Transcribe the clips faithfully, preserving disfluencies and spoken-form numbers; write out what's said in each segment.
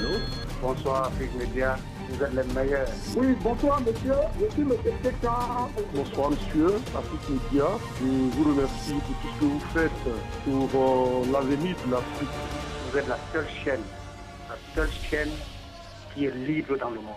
Allô? Bonsoir, Afrique Média. Vous êtes les meilleurs. Oui, bonsoir, monsieur. Je suis le secrétaire. Bonsoir, monsieur. Afrique Média. Je vous remercie pour tout ce que vous faites pour euh, l'avenir de l'Afrique. Vous êtes la seule chaîne, la seule chaîne qui est libre dans le monde.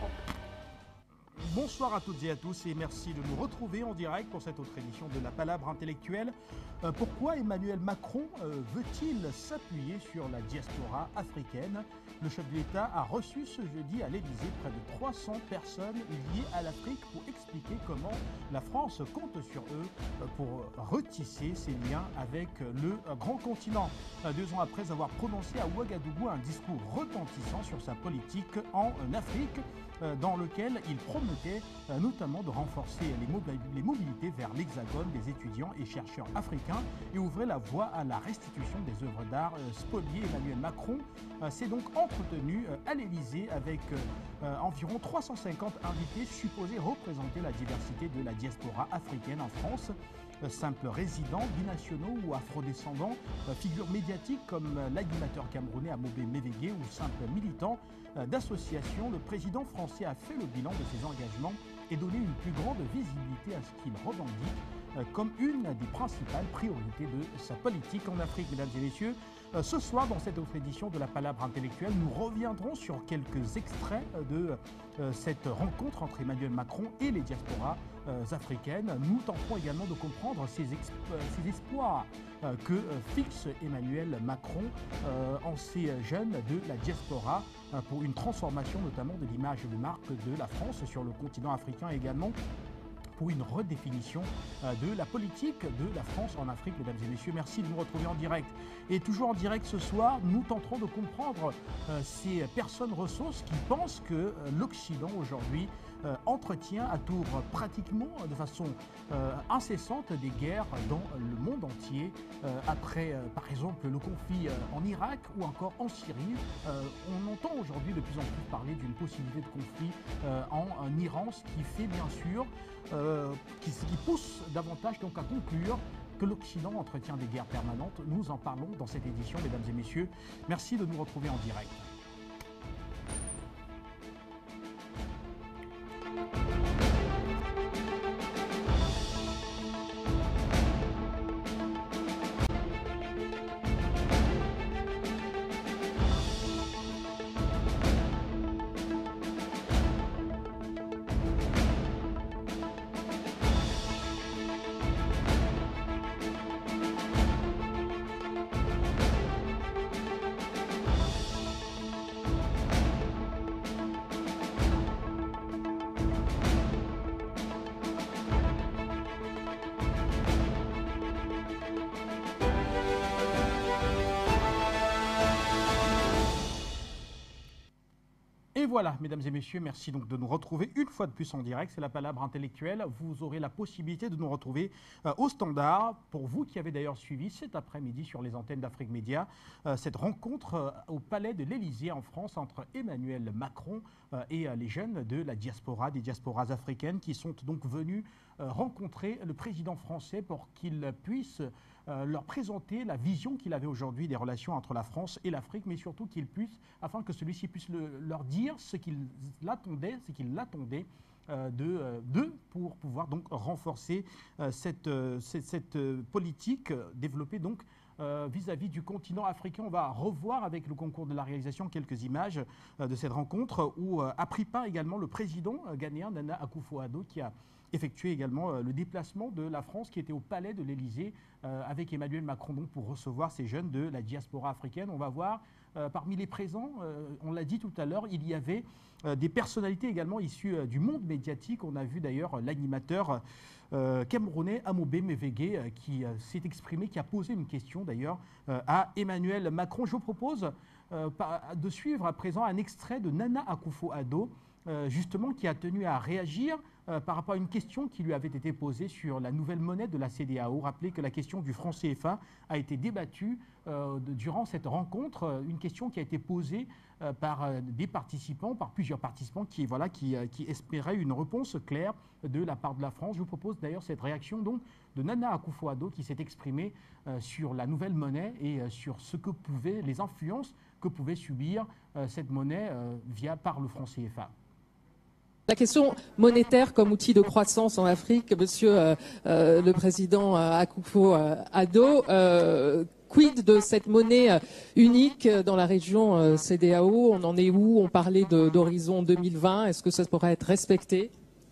Bonsoir à toutes et à tous et merci de nous retrouver en direct pour cette autre édition de la Palabre intellectuelle. Euh, pourquoi Emmanuel Macron euh, veut-il s'appuyer sur la diaspora africaine? Le chef de l'État a reçu ce jeudi à l'Élysée près de trois cents personnes liées à l'Afrique pour expliquer comment la France compte sur eux euh, pour retisser ses liens avec le euh, grand continent. Euh, deux ans après avoir prononcé à Ouagadougou un discours retentissant sur sa politique en euh, Afrique, euh, dans lequel il promettait euh, notamment de renforcer les, mob- les mobilités vers l'Hexagone des étudiants et chercheurs africains et ouvrir la voie à la restitution des œuvres d'art euh, spoliées. Emmanuel Macron euh, s'est donc entretenu euh, à l'Élysée avec euh, euh, environ trois cent cinquante invités supposés représenter la diversité de la diaspora africaine en France. Euh, simples résidents, binationaux ou afrodescendants, euh, figures médiatiques comme euh, l'animateur camerounais Amobé Mévégué ou simples militants euh, d'associations, le président français a fait le bilan de ses engagements et donné une plus grande visibilité à ce qu'il revendique euh, comme une des principales priorités de sa politique en Afrique. Mesdames et messieurs, euh, ce soir, dans cette autre édition de la Palabre intellectuelle, nous reviendrons sur quelques extraits de euh, cette rencontre entre Emmanuel Macron et les diasporas euh, africaines. Nous tenterons également de comprendre ces, exp- euh, ces espoirs euh, que euh, fixe Emmanuel Macron euh, en ces jeunes de la diaspora euh, pour une transformation notamment de l'image de marque de la France sur le continent africain et également pour une redéfinition euh, de la politique de la France en Afrique. Mesdames et messieurs, merci de nous retrouver en direct. Et toujours en direct ce soir, nous tenterons de comprendre euh, ces personnes ressources qui pensent que euh, l'Occident aujourd'hui euh, entretient à tour pratiquement de façon euh, incessante des guerres dans le monde entier. Euh, après, euh, par exemple, le conflit euh, en Irak ou encore en Syrie, euh, on entend aujourd'hui de plus en plus parler d'une possibilité de conflit euh, en, en Iran, ce qui fait bien sûr Euh, qui, qui pousse davantage donc à conclure que l'Occident entretient des guerres permanentes. Nous en parlons dans cette édition, mesdames et messieurs. Merci de nous retrouver en direct. Et voilà, mesdames et messieurs, merci donc de nous retrouver une fois de plus en direct. C'est la Palabre intellectuelle. Vous aurez la possibilité de nous retrouver euh, au standard. Pour vous qui avez d'ailleurs suivi cet après-midi sur les antennes d'Afrique Média, euh, cette rencontre euh, au Palais de l'Élysée en France entre Emmanuel Macron euh, et euh, les jeunes de la diaspora, des diasporas africaines qui sont donc venus euh, rencontrer le président français pour qu'il puisse Euh, leur présenter la vision qu'il avait aujourd'hui des relations entre la France et l'Afrique, mais surtout qu'il puisse, afin que celui-ci puisse le, leur dire ce qu'il attendait, ce qu'il attendait euh, de, euh, d'eux pour pouvoir donc renforcer euh, cette, euh, cette, cette euh, politique euh, développée donc Euh, vis-à-vis du continent africain. On va revoir avec le concours de la réalisation quelques images euh, de cette rencontre où euh, a pris part également le président euh, ghanéen Nana Akufo-Addo qui a effectué également euh, le déplacement de la France qui était au palais de l'Élysée euh, avec Emmanuel Macron donc, pour recevoir ces jeunes de la diaspora africaine. On va voir euh, parmi les présents, euh, on l'a dit tout à l'heure, il y avait euh, des personnalités également issues euh, du monde médiatique. On a vu d'ailleurs euh, l'animateur Euh, camerounais Amobé Mévégué euh, qui euh, s'est exprimé, qui a posé une question d'ailleurs euh, à Emmanuel Macron. Je vous propose euh, par, de suivre à présent un extrait de Nana Akufo-Addo, euh, justement qui a tenu à réagir euh, par rapport à une question qui lui avait été posée sur la nouvelle monnaie de la C E D E A O. Rappelez que la question du franc C F A a été débattue euh, de, durant cette rencontre, euh, une question qui a été posée euh, par euh, des participants, par plusieurs participants qui, voilà, qui, euh, qui espéraient une réponse claire de la part de la France. Je vous propose d'ailleurs cette réaction donc, de Nana Akufo-Addo qui s'est exprimée euh, sur la nouvelle monnaie et euh, sur ce que pouvaient, les influences que pouvait subir euh, cette monnaie euh, via, par le franc C F A. La question monétaire comme outil de croissance en Afrique, monsieur euh, euh, le président euh, Akufo-Addo, euh, quid de cette monnaie unique dans la région euh, C E D E A O? On en est où? On parlait d'horizon deux mille vingt. Est-ce que ça pourrait être respecté?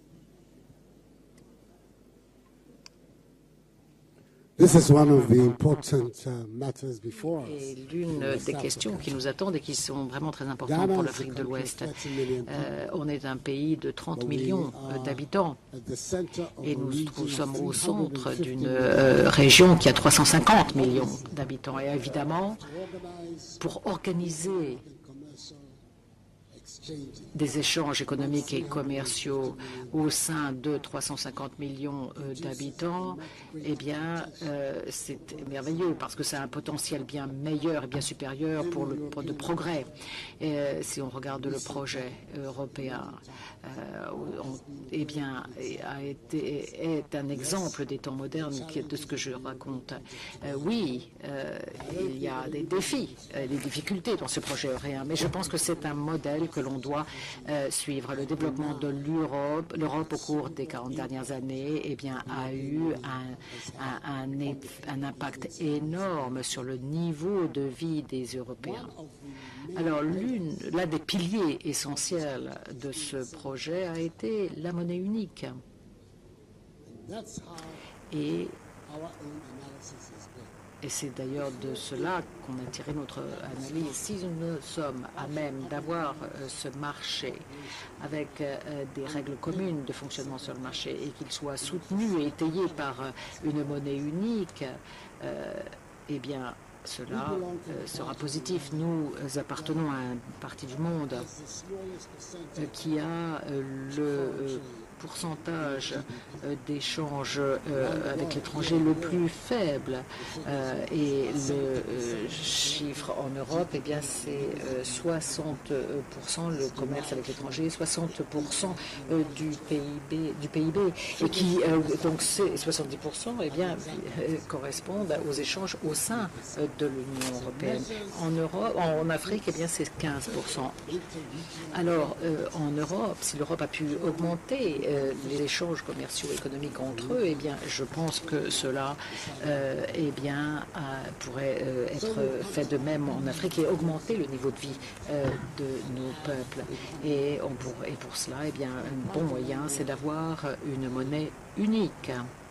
This is one of the important uh, matters before us. Et l'une des questions qui nous attendent et qui sont vraiment très importantes pour l'Afrique de l'Ouest. Euh, on est un pays de trente millions d'habitants et nous, nous sommes au centre d'une euh, région qui a trois cent cinquante millions d'habitants. Et évidemment, pour organiser des échanges économiques et commerciaux au sein de trois cent cinquante millions euh, d'habitants, eh bien, euh, c'est merveilleux parce que ça a un potentiel bien meilleur et bien supérieur pour le pour de progrès. Et, euh, si on regarde le projet européen, euh, on, eh bien, a été, est un exemple des temps modernes de ce que je raconte. Euh, oui, euh, il y a des défis, euh, des difficultés dans ce projet européen, mais je pense que c'est un modèle que l'on doit euh, suivre. Le développement de l'Europe, l'Europe au cours des quarante dernières années, eh bien, a eu un, un, un, un impact énorme sur le niveau de vie des Européens. Alors, l'un des piliers essentiels de ce projet a été la monnaie unique. Et Et c'est d'ailleurs de cela qu'on a tiré notre analyse. Si nous sommes à même d'avoir euh, ce marché avec euh, des règles communes de fonctionnement sur le marché et qu'il soit soutenu et étayé par euh, une monnaie unique, euh, eh bien, cela euh, sera positif. Nous euh, appartenons à une partie du monde euh, qui a euh, le euh, pourcentage euh, d'échanges euh, avec l'étranger le plus faible euh, et le euh, chiffre en Europe, eh bien c'est euh, soixante pour cent le commerce avec l'étranger, soixante pour cent euh, du P I B, du P I B et qui euh, donc ces soixante-dix pour cent eh bien euh, correspondent aux échanges au sein euh, de l'Union européenne. En Europe, en Afrique, eh bien c'est quinze pour cent. Alors euh, en Europe, si l'Europe a pu augmenter euh, les échanges commerciaux et économiques entre eux, eh bien, je pense que cela euh, eh bien, euh, pourrait euh, être fait de même en Afrique et augmenter le niveau de vie euh, de nos peuples. Et, on pour, et pour cela, eh bien, un bon moyen, c'est d'avoir une monnaie unique.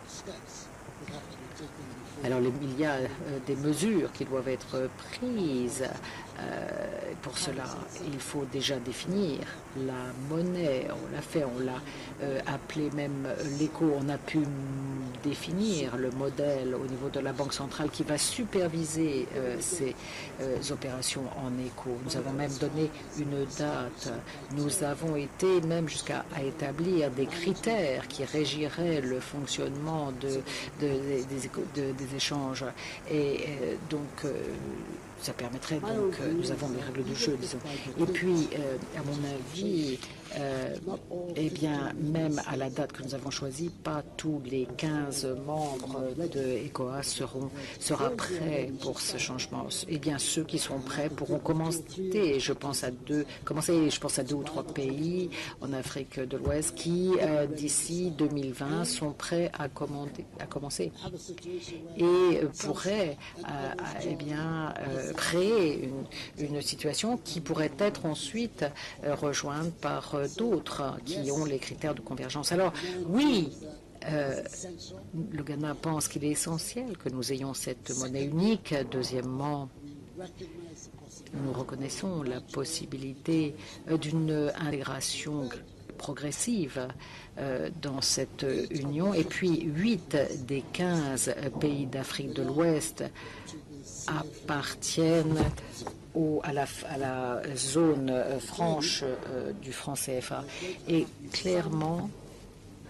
Alors, il y a euh, des mesures qui doivent être prises. Euh, pour cela, il faut déjà définir la monnaie. On l'a fait, on l'a euh, appelé même l'éco. On a pu définir le modèle au niveau de la Banque centrale qui va superviser euh, ces euh, opérations en éco. Nous avons même donné une date. Nous avons été même jusqu'à établir des critères qui régiraient le fonctionnement de, de, des, de, des échanges. Et euh, donc, euh, ça permettrait donc, euh, nous avons les règles du jeu, disons. Et puis, euh, à mon avis, euh, eh bien, même à la date que nous avons choisie, pas tous les quinze membres de ECOWAS seront sera prêts pour ce changement. Eh bien, ceux qui sont prêts pourront commencer. Je pense à deux, commencer. Je pense à deux ou trois pays en Afrique de l'Ouest qui, euh, d'ici deux mille vingt, sont prêts à, commander, à commencer et euh, pourraient, euh, eh bien, euh, créer une, une situation qui pourrait être ensuite euh, rejointe par euh, d'autres qui ont les critères de convergence. Alors, oui, euh, le Ghana pense qu'il est essentiel que nous ayons cette monnaie unique. Deuxièmement, nous reconnaissons la possibilité euh, d'une intégration progressive euh, dans cette union. Et puis, huit des quinze pays d'Afrique de l'Ouest appartiennent au, à, la, à la zone euh, franche euh, du franc C F A. Et clairement,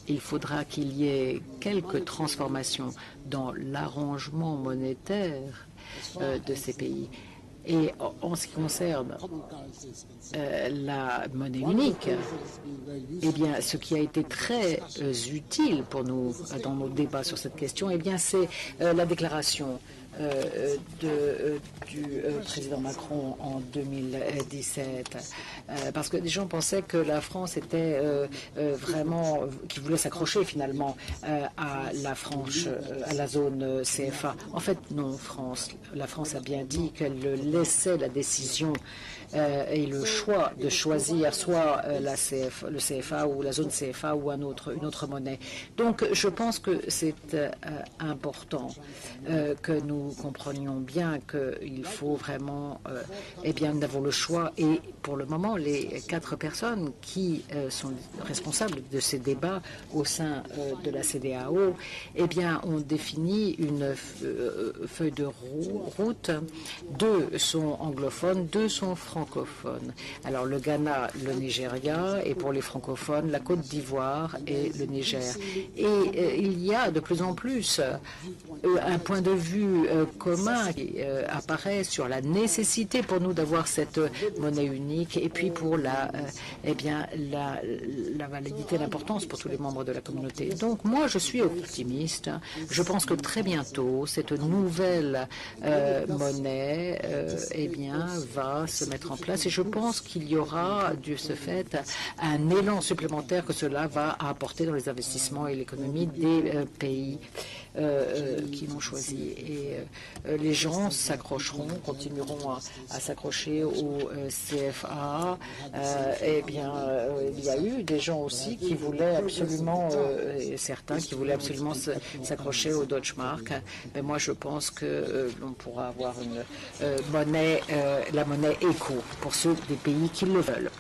il faudra qu'il y ait quelques transformations dans l'arrangement monétaire euh, de ces pays. Et en ce qui concerne euh, la monnaie unique, eh bien, ce qui a été très euh, utile pour nous euh, dans nos débats sur cette question, eh bien, c'est euh, la déclaration euh, de, euh, du euh, président Macron en deux mille dix-sept, euh, parce que des gens pensaient que la France était euh, euh, vraiment, qui voulait s'accrocher finalement euh, à la France, euh, à la zone C F A. En fait, non, France. La France a bien dit qu'elle laissait la décision euh, et le choix de choisir soit euh, la C F, le C F A ou la zone C F A ou un autre, une autre monnaie. Donc, je pense que c'est euh, important euh, que nous comprenions bien qu'il faut vraiment, euh, eh bien, nous avons le choix. Et pour le moment, les quatre personnes qui euh, sont responsables de ces débats au sein euh, de la C D A O, eh bien, ont défini une euh, feuille de route. Deux sont anglophones, deux sont francophones. Alors, le Ghana, le Nigeria, et pour les francophones, la Côte d'Ivoire et le Niger. Et euh, il y a de plus en plus euh, un point de vue euh, commun qui euh, apparaît sur la nécessité pour nous d'avoir cette monnaie unique et puis pour la, euh, eh bien, la, la validité, l'importance pour tous les membres de la communauté. Donc moi, je suis optimiste. Je pense que très bientôt, cette nouvelle euh, monnaie euh, eh bien, va se mettre en place et je pense qu'il y aura, de ce fait, un élan supplémentaire que cela va apporter dans les investissements et l'économie des euh, pays euh, qui l'ont choisi. Et euh, les gens s'accrocheront, continueront à, à s'accrocher au euh, C F A. Euh, eh bien, euh, il y a eu des gens aussi qui voulaient absolument, euh, certains qui voulaient absolument s'accrocher au Deutschmark. Mais moi, je pense que euh, l'on pourra avoir une euh, monnaie, euh, la monnaie éco pour ceux des pays qui le veulent.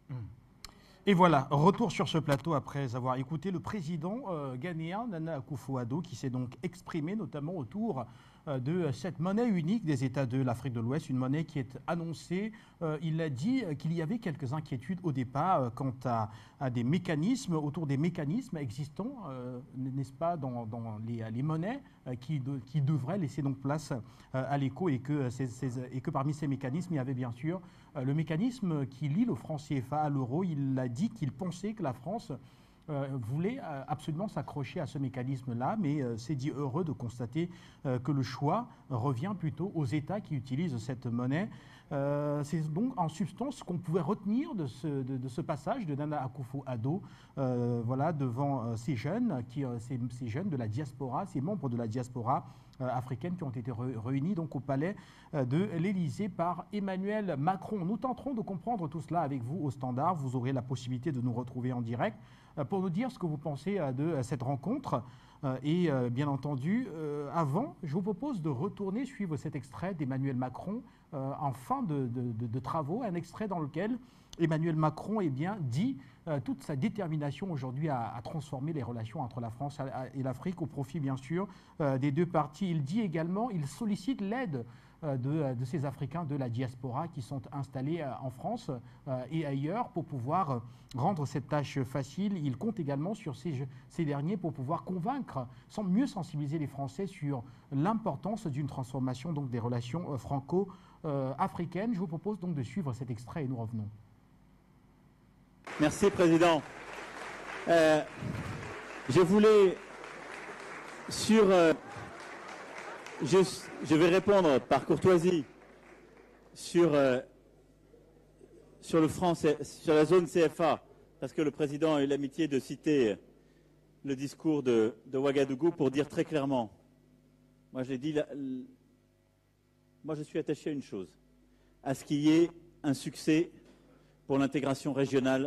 Et voilà, retour sur ce plateau après avoir écouté le président euh, ghanéen Nana Akufo-Addo qui s'est donc exprimé notamment autour euh, de cette monnaie unique des États de l'Afrique de l'Ouest, une monnaie qui est annoncée. Euh, il a dit qu'il y avait quelques inquiétudes au départ euh, quant à, à des mécanismes, autour des mécanismes existants, euh, n'est-ce pas, dans, dans les, les monnaies euh, qui, de, qui devraient laisser donc place euh, à l'éco et que, ces, ces, et que parmi ces mécanismes, il y avait bien sûr euh, le mécanisme qui lie le franc C F A à l'euro. Il a dit qu'il pensait que la France euh, voulait euh, absolument s'accrocher à ce mécanisme-là, mais euh, s'est dit heureux de constater euh, que le choix revient plutôt aux États qui utilisent cette monnaie. Euh, c'est donc en substance ce qu'on pouvait retenir de ce, de, de ce passage de Nana Akufo-Addo euh, voilà, devant euh, ces jeunes, qui, euh, ces, ces jeunes de la diaspora, ces membres de la diaspora euh, africaine qui ont été re, réunis donc, au palais euh, de l'Élysée par Emmanuel Macron. Nous tenterons de comprendre tout cela avec vous au standard. Vous aurez la possibilité de nous retrouver en direct euh, pour nous dire ce que vous pensez euh, de euh, cette rencontre. Euh, et euh, bien entendu, euh, avant, je vous propose de retourner suivre cet extrait d'Emmanuel Macron euh, en fin de, de, de, de travaux, un extrait dans lequel Emmanuel Macron eh bien, dit euh, toute sa détermination aujourd'hui à, à transformer les relations entre la France et l'Afrique au profit bien sûr euh, des deux parties. Il dit également, il sollicite l'aide De, de ces Africains de la diaspora qui sont installés en France euh, et ailleurs pour pouvoir rendre cette tâche facile. Il compte également sur ces, ces derniers pour pouvoir convaincre, sans mieux sensibiliser les Français sur l'importance d'une transformation donc, des relations euh, franco-africaines. Je vous propose donc de suivre cet extrait et nous revenons. Merci, Président. Euh, je voulais, sur... Euh, Je, je vais répondre par courtoisie sur, euh, sur, le franc, sur la zone C F A, parce que le président a eu l'amitié de citer le discours de, de Ouagadougou pour dire très clairement, moi je l'ai dit, la, la, moi je suis attaché à une chose, à ce qu'il y ait un succès pour l'intégration régionale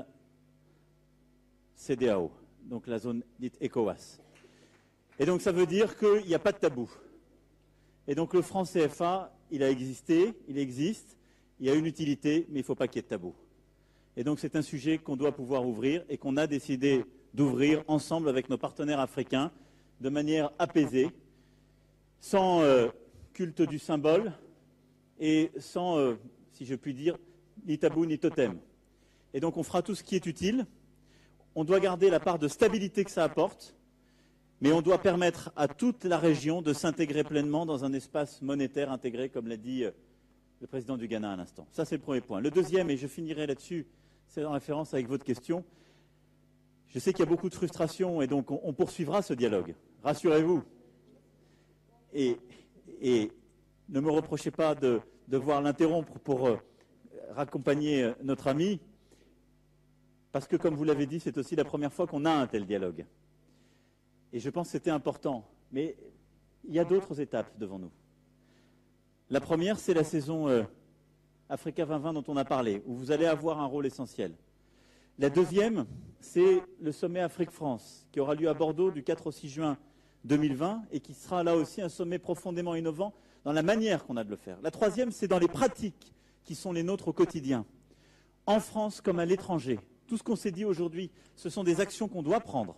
C D A O, donc la zone dite ECOWAS. Et donc ça veut dire qu'il n'y a pas de tabou. Et donc le franc C F A, il a existé, il existe, il y a une utilité, mais il ne faut pas qu'il y ait de tabou. Et donc c'est un sujet qu'on doit pouvoir ouvrir et qu'on a décidé d'ouvrir ensemble avec nos partenaires africains de manière apaisée, sans euh, culte du symbole et sans, euh, si je puis dire, ni tabou ni totem. Et donc on fera tout ce qui est utile. on doit garder la part de stabilité que ça apporte, mais on doit permettre à toute la région de s'intégrer pleinement dans un espace monétaire intégré, comme l'a dit le président du Ghana à l'instant. Ça, c'est le premier point. Le deuxième, et je finirai là-dessus, c'est en référence avec votre question. Je sais qu'il y a beaucoup de frustration et donc on, on poursuivra ce dialogue. Rassurez-vous. Et, et ne me reprochez pas de devoir l'interrompre pour euh, raccompagner notre ami, parce que, comme vous l'avez dit, c'est aussi la première fois qu'on a un tel dialogue. Et je pense que c'était important. Mais il y a d'autres étapes devant nous. La première, c'est la saison euh, Africa vingt vingt dont on a parlé, où vous allez avoir un rôle essentiel. La deuxième, c'est le sommet Afrique-France, qui aura lieu à Bordeaux du quatre au six juin deux mille vingt et qui sera là aussi un sommet profondément innovant dans la manière qu'on a de le faire. La troisième, c'est dans les pratiques qui sont les nôtres au quotidien, en France comme à l'étranger. Tout ce qu'on s'est dit aujourd'hui, ce sont des actions qu'on doit prendre.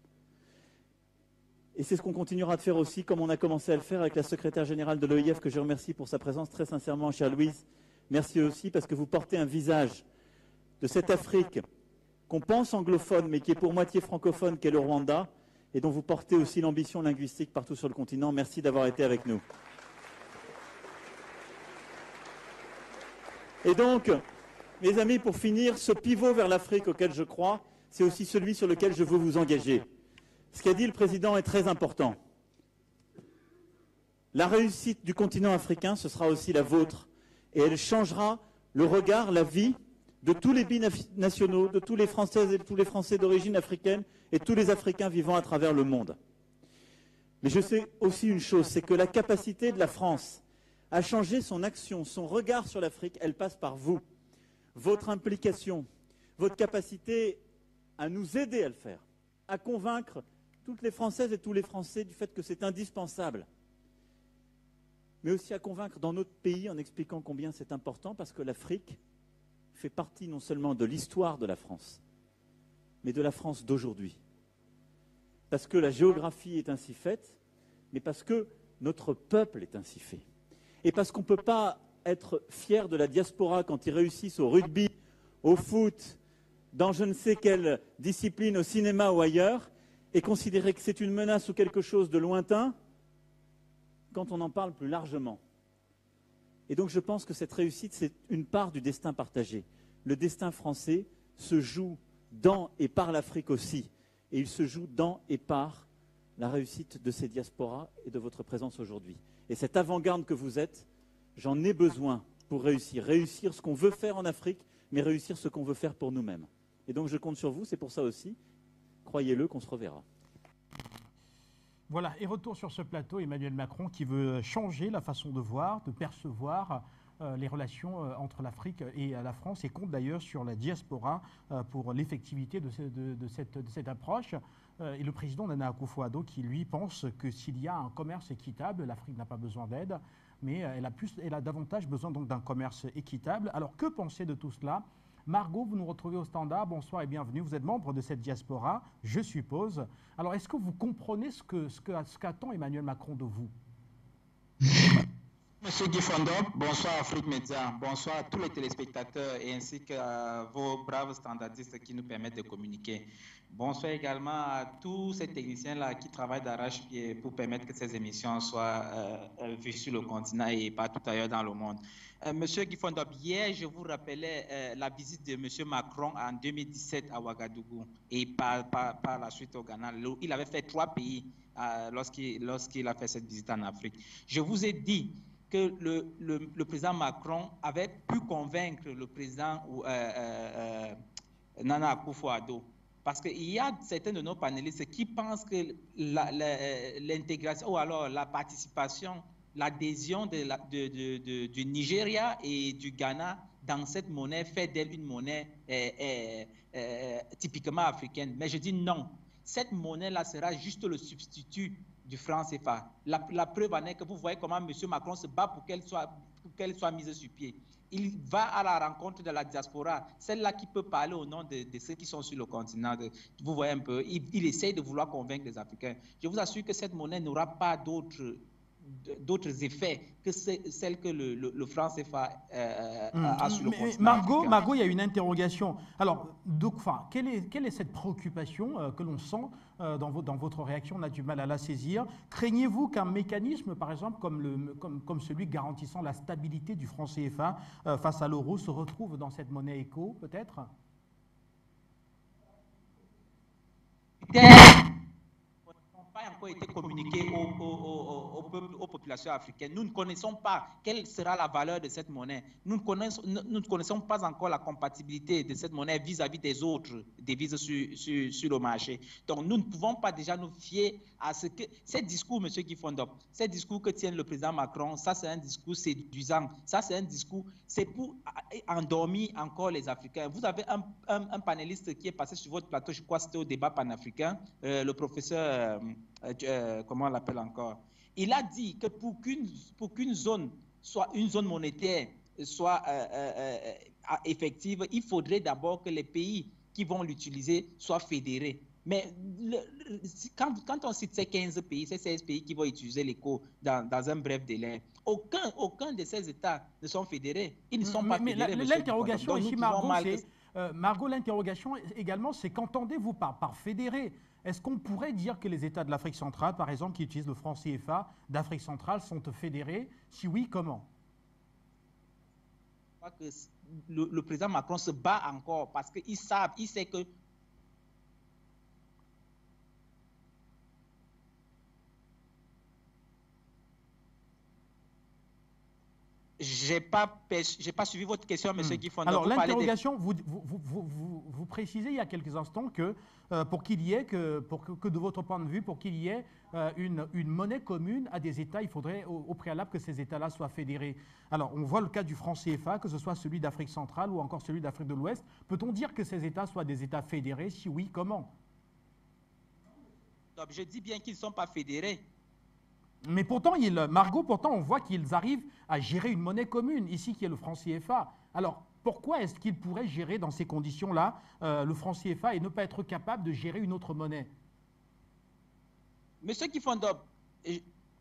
Et c'est ce qu'on continuera de faire aussi, comme on a commencé à le faire avec la secrétaire générale de l'O I F, que je remercie pour sa présence très sincèrement, chère Louise. Merci aussi parce que vous portez un visage de cette Afrique qu'on pense anglophone, mais qui est pour moitié francophone, qu'est le Rwanda, et dont vous portez aussi l'ambition linguistique partout sur le continent. Merci d'avoir été avec nous. Et donc, mes amis, pour finir, ce pivot vers l'Afrique auquel je crois, c'est aussi celui sur lequel je veux vous engager. Ce qu'a dit le président est très important. La réussite du continent africain, ce sera aussi la vôtre. Et elle changera le regard, la vie de tous les binationaux, de tous les Françaises et de tous les Français d'origine africaine et tous les Africains vivant à travers le monde. Mais je sais aussi une chose, c'est que la capacité de la France à changer son action, son regard sur l'Afrique, elle passe par vous. Votre implication, votre capacité à nous aider à le faire, à convaincre toutes les Françaises et tous les Français du fait que c'est indispensable, mais aussi à convaincre dans notre pays en expliquant combien c'est important, parce que l'Afrique fait partie non seulement de l'histoire de la France, mais de la France d'aujourd'hui. Parce que la géographie est ainsi faite, mais parce que notre peuple est ainsi fait. Et parce qu'on ne peut pas être fier de la diaspora quand ils réussissent au rugby, au foot, dans je ne sais quelle discipline, au cinéma ou ailleurs, et considérer que c'est une menace ou quelque chose de lointain quand on en parle plus largement. Et donc je pense que cette réussite, c'est une part du destin partagé. Le destin français se joue dans et par l'Afrique aussi. Et il se joue dans et par la réussite de ces diasporas et de votre présence aujourd'hui. Et cette avant-garde que vous êtes, j'en ai besoin pour réussir. Réussir ce qu'on veut faire en Afrique, mais réussir ce qu'on veut faire pour nous-mêmes. Et donc je compte sur vous, c'est pour ça aussi, croyez-le, qu'on se reverra. Voilà, et retour sur ce plateau, Emmanuel Macron qui veut changer la façon de voir, de percevoir euh, les relations euh, entre l'Afrique et euh, la France, et compte d'ailleurs sur la diaspora euh, pour l'effectivité de, ce, de, de, cette, de cette approche. Euh, et le président Nana Akufo-Addo qui, lui, pense que s'il y a un commerce équitable, l'Afrique n'a pas besoin d'aide, mais elle a, plus, elle a davantage besoin donc d'un commerce équitable. Alors, que penser de tout cela ? Margot, vous nous retrouvez au standard. Bonsoir et bienvenue. Vous êtes membre de cette diaspora, je suppose. Alors, est-ce que vous comprenez ce que, ce que, ce qu'attend Emmanuel Macron de vous ? Monsieur Guy Fondop, bonsoir Afrique Média, bonsoir à tous les téléspectateurs et ainsi qu'à vos braves standardistes qui nous permettent de communiquer. Bonsoir également à tous ces techniciens-là qui travaillent d'arrache-pied pour permettre que ces émissions soient euh, vues sur le continent et partout ailleurs dans le monde. Euh, Monsieur Guy Fondop, hier je vous rappelais euh, la visite de Monsieur Macron en deux mille dix-sept à Ouagadougou et par, par, par la suite au Ghana. Il avait fait trois pays euh, lorsqu'il, lorsqu'il a fait cette visite en Afrique. Je vous ai dit que le, le, le président Macron avait pu convaincre le président euh, euh, Nana Akufo-Addo. Parce qu'il y a certains de nos panélistes qui pensent que la, la, l'intégration ou alors la participation, l'adhésion de la, de, de, de, du Nigeria et du Ghana dans cette monnaie fait d'elle une monnaie euh, euh, euh, typiquement africaine. Mais je dis non. Cette monnaie-là sera juste le substitut du franc C F A. La, la preuve en est que vous voyez comment M. Macron se bat pour qu'elle soit, pour qu'elle soit mise sur pied. Il va à la rencontre de la diaspora, celle-là qui peut parler au nom de, de ceux qui sont sur le continent. De, vous voyez un peu, il, il essaye de vouloir convaincre les Africains. Je vous assure que cette monnaie n'aura pas d'autre d'autres effets que celles que le, le, le franc C F A euh, mmh. a sur le Mais, continent Margot, africain. Margot, il y a une interrogation. Alors, donc, enfin, quelle est, quelle est cette préoccupation euh, que l'on sent euh, dans, vo dans votre réaction? On a du mal à la saisir. Craignez-vous qu'un mécanisme, par exemple, comme, le, comme, comme celui garantissant la stabilité du franc C F A euh, face à l'euro, se retrouve dans cette monnaie éco, peut-être? Pas encore été communiqué aux, aux, aux, aux, peuples, aux populations africaines. Nous ne connaissons pas quelle sera la valeur de cette monnaie. Nous ne connaissons, nous ne connaissons pas encore la compatibilité de cette monnaie vis-à-vis des autres devises sur, sur, sur le marché. Donc, nous ne pouvons pas déjà nous fier à ce que... Ces discours, M. Guy Fondop, ces discours que tient le président Macron, ça c'est un discours séduisant. Ça c'est un discours, c'est pour endormir encore les Africains. Vous avez un, un, un panéliste qui est passé sur votre plateau, je crois que c'était au débat panafricain, euh, le professeur... Euh, Euh, comment on l'appelle encore? Il a dit que pour qu'une pour qu'une zone soit une zone monétaire soit euh, euh, effective, il faudrait d'abord que les pays qui vont l'utiliser soient fédérés. Mais le, quand, quand on cite ces quinze pays, ces seize pays qui vont utiliser l'éco dans, dans un bref délai, aucun, aucun de ces États ne sont fédérés. Ils ne sont mais, pas mais fédérés. L'interrogation ici, Margot, c'est, euh, Margot, l'interrogation également, c'est qu'entendez-vous par, par fédéré? Est-ce qu'on pourrait dire que les États de l'Afrique centrale, par exemple, qui utilisent le franc C F A d'Afrique centrale, sont fédérés? Si oui, comment? Je crois que le, le président Macron se bat encore parce qu'il sait, il sait que j'ai pas, j'ai pas suivi votre question, M. Guy Fondop. Alors, l'interrogation, vous, vous, vous, vous, vous précisez il y a quelques instants que euh, pour qu'il y ait, que, pour que, que de votre point de vue, pour qu'il y ait euh, une, une monnaie commune à des États, il faudrait au, au préalable que ces États-là soient fédérés. Alors, on voit le cas du franc C F A, que ce soit celui d'Afrique centrale ou encore celui d'Afrique de l'Ouest. Peut-on dire que ces États soient des États fédérés? Si oui, comment? Je dis bien qu'ils ne sont pas fédérés. Mais pourtant, il, Margot, pourtant, on voit qu'ils arrivent à gérer une monnaie commune, ici qui est le franc C F A. Alors, pourquoi est-ce qu'ils pourraient gérer dans ces conditions-là euh, le franc C F A et ne pas être capable de gérer une autre monnaie? Monsieur Guy Fondop, je...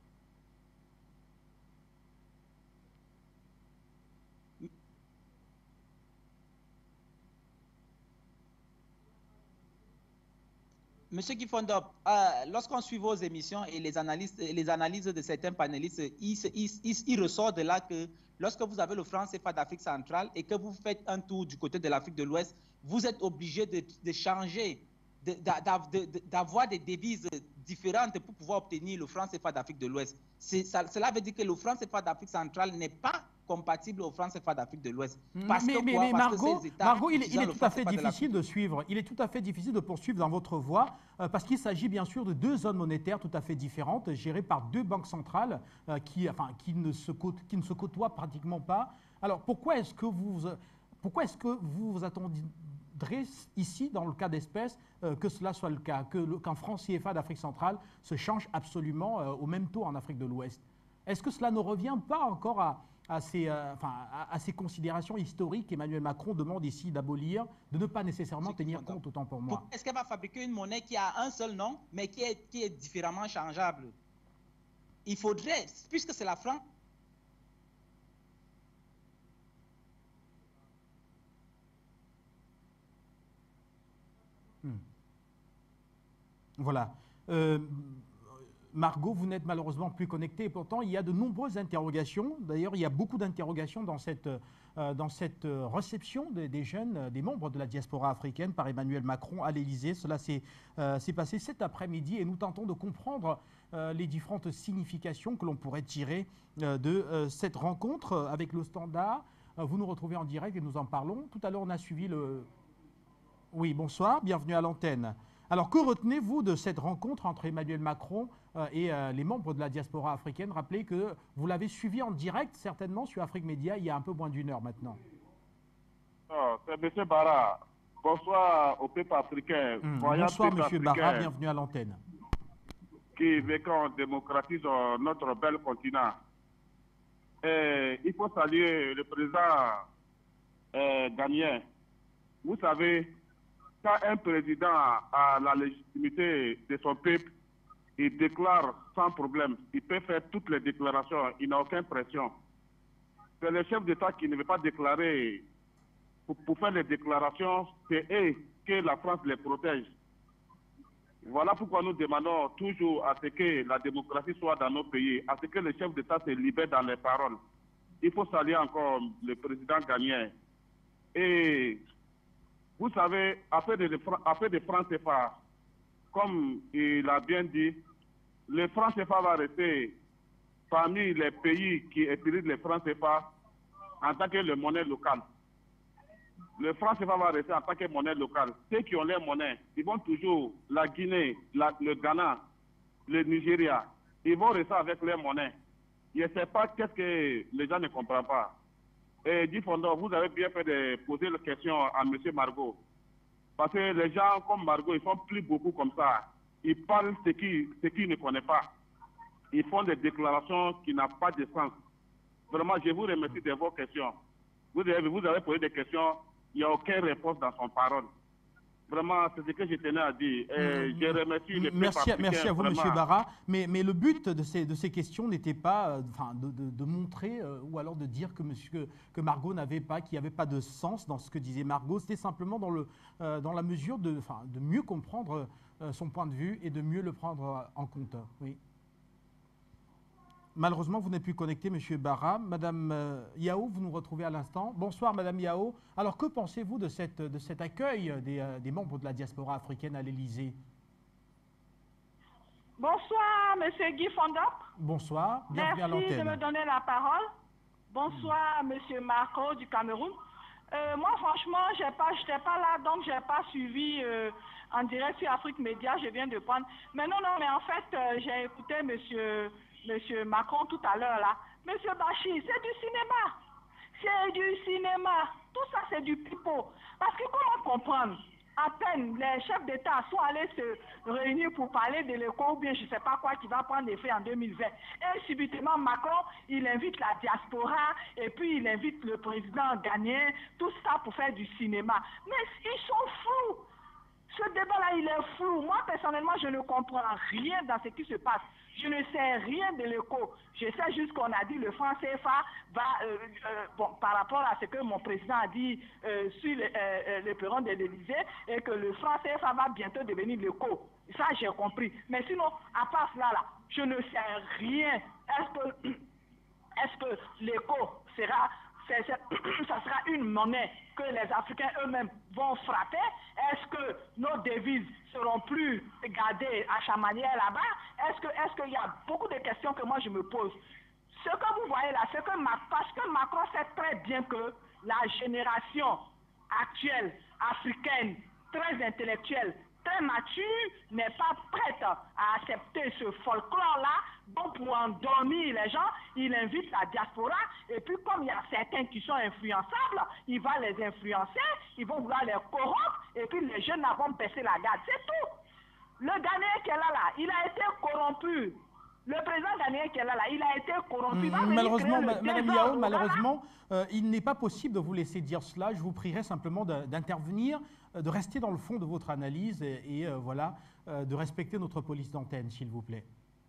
Monsieur Guy Fondop, euh, lorsqu'on suit vos émissions et les analyses, les analyses de certains panélistes, il, il, il, il ressort de là que lorsque vous avez le franc C F A d'Afrique centrale et que vous faites un tour du côté de l'Afrique de l'Ouest, vous êtes obligé de, de changer, d'avoir de, de, des devises différentes pour pouvoir obtenir le franc C F A d'Afrique de l'Ouest. Cela veut dire que le franc C F A d'Afrique centrale n'est pas compatible au franc C F A d'Afrique de l'Ouest. Mais, mais, mais Margot, Margot il, il est tout à fait difficile de suivre. Il est tout à fait difficile de poursuivre dans votre voie euh, parce qu'il s'agit bien sûr de deux zones monétaires tout à fait différentes, gérées par deux banques centrales euh, qui, enfin, qui, ne se côtoient, qui ne se côtoient pratiquement pas. Alors pourquoi est-ce que vous, pourquoi est-ce que vous vous attendez ici, dans le cas d'espèce, euh, que cela soit le cas, que qu'un franc C F A d'Afrique centrale se change absolument euh, au même taux en Afrique de l'Ouest? Est-ce que cela ne revient pas encore à, à, ces, euh, enfin, à, à ces considérations historiques qu'Emmanuel Macron demande ici d'abolir, de ne pas nécessairement tenir compte, autant pour moi? Est-ce qu'elle va fabriquer une monnaie qui a un seul nom, mais qui est, qui est différemment changeable? Il faudrait, puisque c'est la franc, Hmm. Voilà. Euh, Margot, vous n'êtes malheureusement plus connectée. Pourtant, il y a de nombreuses interrogations. D'ailleurs, il y a beaucoup d'interrogations dans cette, euh, dans cette réception des, des jeunes, euh, des membres de la diaspora africaine par Emmanuel Macron à l'Élysée. Cela s'est euh, passé cet après-midi et nous tentons de comprendre euh, les différentes significations que l'on pourrait tirer euh, de euh, cette rencontre avec le Standard. Euh, vous nous retrouvez en direct et nous en parlons. Tout à l'heure, on a suivi le... Oui, bonsoir, bienvenue à l'antenne. Alors, que retenez-vous de cette rencontre entre Emmanuel Macron euh, et euh, les membres de la diaspora africaine? Rappelez que vous l'avez suivi en direct, certainement, sur Afrique Média, il y a un peu moins d'une heure maintenant. Oh, c'est M. Barra. Bonsoir au peuple africain. Mmh. Bonsoir, M. Barra, bienvenue à l'antenne. Qui veut qu'on démocratise notre bel continent. Et il faut saluer le président euh, ghanéen. Vous savez, quand un président a la légitimité de son peuple, il déclare sans problème. Il peut faire toutes les déclarations, il n'a aucune pression. C'est le chef d'État qui ne veut pas déclarer. Pour, pour faire les déclarations, c'est eux que la France les protège. Voilà pourquoi nous demandons toujours à ce que la démocratie soit dans nos pays, à ce que le chef d'État se libère dans les paroles. Il faut saluer encore le président Gagné. Et vous savez, après de, après de francs C F A, comme il a bien dit, le franc C F A va rester parmi les pays qui utilisent le franc C F A en tant que le monnaie locale. Le franc C F A va rester en tant que monnaie locale. Ceux qui ont les monnaies, ils vont toujours, la Guinée, la, le Ghana, le Nigeria, ils vont rester avec les monnaies. Je ne sais pas qu'est-ce que les gens ne comprennent pas. Et Guy Fondor, vous avez bien fait de poser la question à M. Margot. Parce que les gens comme Margot, ils ne sont plus beaucoup comme ça. Ils parlent ce qu'ils ce qu'ils ne connaissent pas. Ils font des déclarations qui n'ont pas de sens. Vraiment, je vous remercie de vos questions. Vous avez, vous avez posé des questions, il n'y a aucune réponse dans son parole. Vraiment, c'est ce que je tenais à dire. Et je remercie les merci, à, merci à vous, vraiment. M. Barra. Mais, mais le but de ces, de ces questions n'était pas euh, enfin, de, de, de montrer euh, ou alors de dire que, monsieur, que Margot n'avait pas, qu'il n'y avait pas de sens dans ce que disait Margot. C'était simplement dans, le, euh, dans la mesure de, enfin, de mieux comprendre euh, son point de vue et de mieux le prendre en compte. Oui. Malheureusement, vous n'êtes plus connecté, M. Barra. Madame euh, Yao, vous nous retrouvez à l'instant. Bonsoir, Madame Yao. Alors, que pensez-vous de, cette, de cet accueil des, euh, des membres de la diaspora africaine à l'Élysée? Bonsoir, M. Guy Fondop. Bonsoir, bienvenue à l'antenne. Merci de me donner la parole. Bonsoir, mmh. M. Marco du Cameroun. Euh, moi, franchement, je n'étais pas, pas là, donc je n'ai pas suivi euh, en direct sur Afrique Média. Je viens de prendre. Mais non, non, mais en fait, euh, j'ai écouté M. Monsieur Macron tout à l'heure là. Monsieur Bachir, c'est du cinéma. C'est du cinéma. Tout ça, c'est du pipeau. Parce que comment comprendre? À peine les chefs d'État sont allés se réunir pour parler de l'éco ou bien je ne sais pas quoi qui va prendre effet en deux mille vingt. Et subitement, Macron, il invite la diaspora et puis il invite le président Ghanéen, tout ça pour faire du cinéma. Mais ils sont fous. Ce débat-là, il est flou. Moi, personnellement, je ne comprends rien dans ce qui se passe. Je ne sais rien de l'éco. Je sais juste qu'on a dit le franc C F A va, euh, euh, bon, par rapport à ce que mon président a dit euh, sur le, euh, le perron de l'Élysée, et que le franc C F A va bientôt devenir l'éco. Ça, j'ai compris. Mais sinon, à part cela, là, je ne sais rien. Est-ce que, est-ce que l'éco sera... ça sera une monnaie que les Africains eux-mêmes vont frapper? Est-ce que nos devises seront plus gardées à Chamanière là-bas? Est-ce que, est-ce qu'il y a beaucoup de questions que moi je me pose? Ce que vous voyez là, c'est que parce que Macron sait très bien que la génération actuelle africaine, très intellectuelle, très mature, n'est pas prête à accepter ce folklore-là. Donc, pour endormir les gens, il invite la diaspora. Et puis, comme il y a certains qui sont influençables, il va les influencer, ils vont vouloir les corrompre, et puis les jeunes vont baisser la garde. C'est tout. Le Ghanéen qui est là, là, il a été corrompu. Le président ghanéen qui est là, là, il a été corrompu. Mmh, malheureusement, ma, Madame Yao, malheureusement, euh, il n'est pas possible de vous laisser dire cela. Je vous prierai simplement d'intervenir, de rester dans le fond de votre analyse et, et euh, voilà, euh, de respecter notre police d'antenne, s'il vous plaît.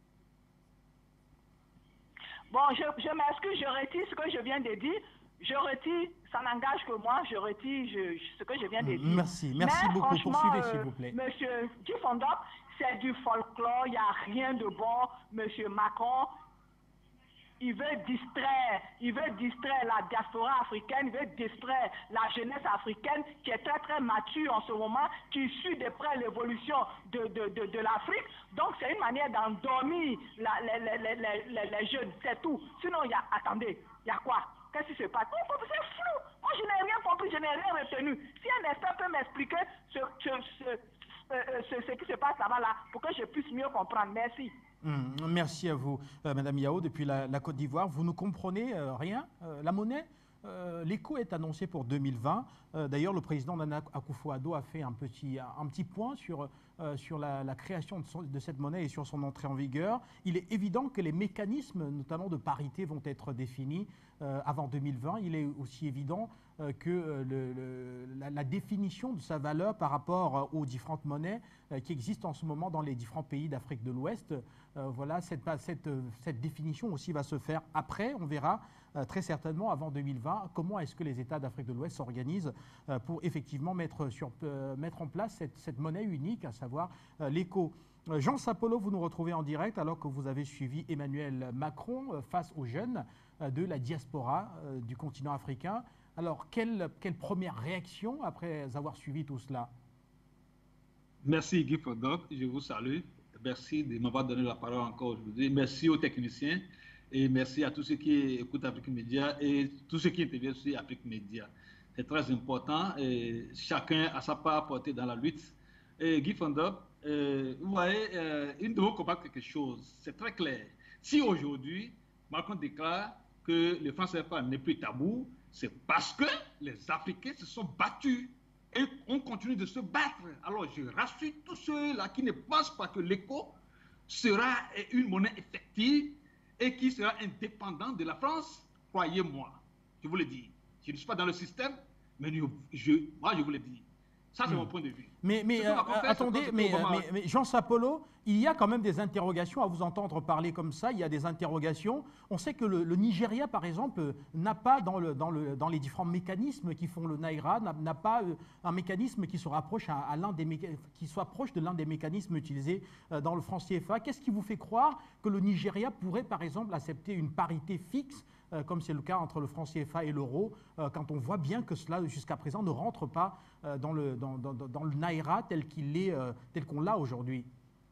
Bon, je, je m'excuse, je retire ce que je viens de dire. Je retire, ça n'engage que moi, je retire je, ce que je viens de dire. Merci, merci Mais beaucoup. Poursuivez, euh, s'il vous plaît. Monsieur Guy Fondop, c'est du folklore, il n'y a rien de bon. Monsieur Macron, il veut distraire, il veut distraire la diaspora africaine, il veut distraire la jeunesse africaine qui est très très mature en ce moment, qui suit de près l'évolution de, de, de, de l'Afrique. Donc c'est une manière d'endormir les, les, les, les, les jeunes, c'est tout. Sinon, il y a, attendez, il y a quoi? Qu'est-ce qui se passe? C'est flou. Moi, je n'ai rien compris, je n'ai rien retenu. Si un expert peut m'expliquer ce, ce, ce, ce, ce, ce qui se passe là-bas, là, pour que je puisse mieux comprendre. Merci. Mmh, merci à vous, euh, Madame Yao, depuis la, la Côte d'Ivoire. Vous ne comprenez euh, rien euh, La monnaie euh, l'écho est annoncé pour deux mille vingt. Euh, D'ailleurs, le président Nana Akufo-Addo a fait un petit, un petit point sur, euh, sur la, la création de, son, de cette monnaie et sur son entrée en vigueur. Il est évident que les mécanismes, notamment de parité, vont être définis euh, avant deux mille vingt. Il est aussi évident euh, que euh, le, le, la, la définition de sa valeur par rapport euh, aux différentes monnaies euh, qui existent en ce moment dans les différents pays d'Afrique de l'Ouest, euh, voilà, cette, cette, cette définition aussi va se faire après. On verra euh, très certainement avant deux mille vingt comment est-ce que les États d'Afrique de l'Ouest s'organisent euh, pour effectivement mettre, sur, euh, mettre en place cette, cette monnaie unique, à savoir euh, l'éco. Jean Sapolo, vous nous retrouvez en direct alors que vous avez suivi Emmanuel Macron euh, face aux jeunes euh, de la diaspora euh, du continent africain. Alors, quelle, quelle première réaction après avoir suivi tout cela? Merci Guy Fondok, je vous salue. Merci de m'avoir donné la parole encore aujourd'hui. Merci aux techniciens et merci à tous ceux qui écoutent Afrique Média et tous ceux qui interviennent sur Afrique Média. C'est très important et chacun a sa part à porter dans la lutte. Et Guy Fondok, euh, vous voyez, euh, il nous comprendre quelque chose. C'est très clair. Si aujourd'hui, Macron déclare que le franc C F A n'est plus tabou, c'est parce que les Africains se sont battus et on continue de se battre. Alors je rassure tous ceux-là qui ne pensent pas que l'éco sera une monnaie effective et qui sera indépendante de la France. Croyez-moi, je vous le dis. Je ne suis pas dans le système, mais je, moi je vous le dis. Ça, c'est mmh. mon point de vue. Mais, mais euh, fait, attendez, mais, mais, mais Jean Sapolo, il y a quand même des interrogations à vous entendre parler comme ça. Il y a des interrogations. On sait que le, le Nigeria, par exemple, n'a pas dans, le, dans, le, dans les différents mécanismes qui font le Naira, n'a pas un mécanisme qui se rapproche à, à l'un des qui soit proche de l'un des mécanismes utilisés dans le franc C F A. Qu'est-ce qui vous fait croire que le Nigeria pourrait, par exemple, accepter une parité fixe, euh, comme c'est le cas entre le franc C F A et l'euro, euh, quand on voit bien que cela, jusqu'à présent, ne rentre pas euh, dans, le, dans, dans, dans le Naira tel qu'il est, euh, tel qu'on l'a aujourd'hui?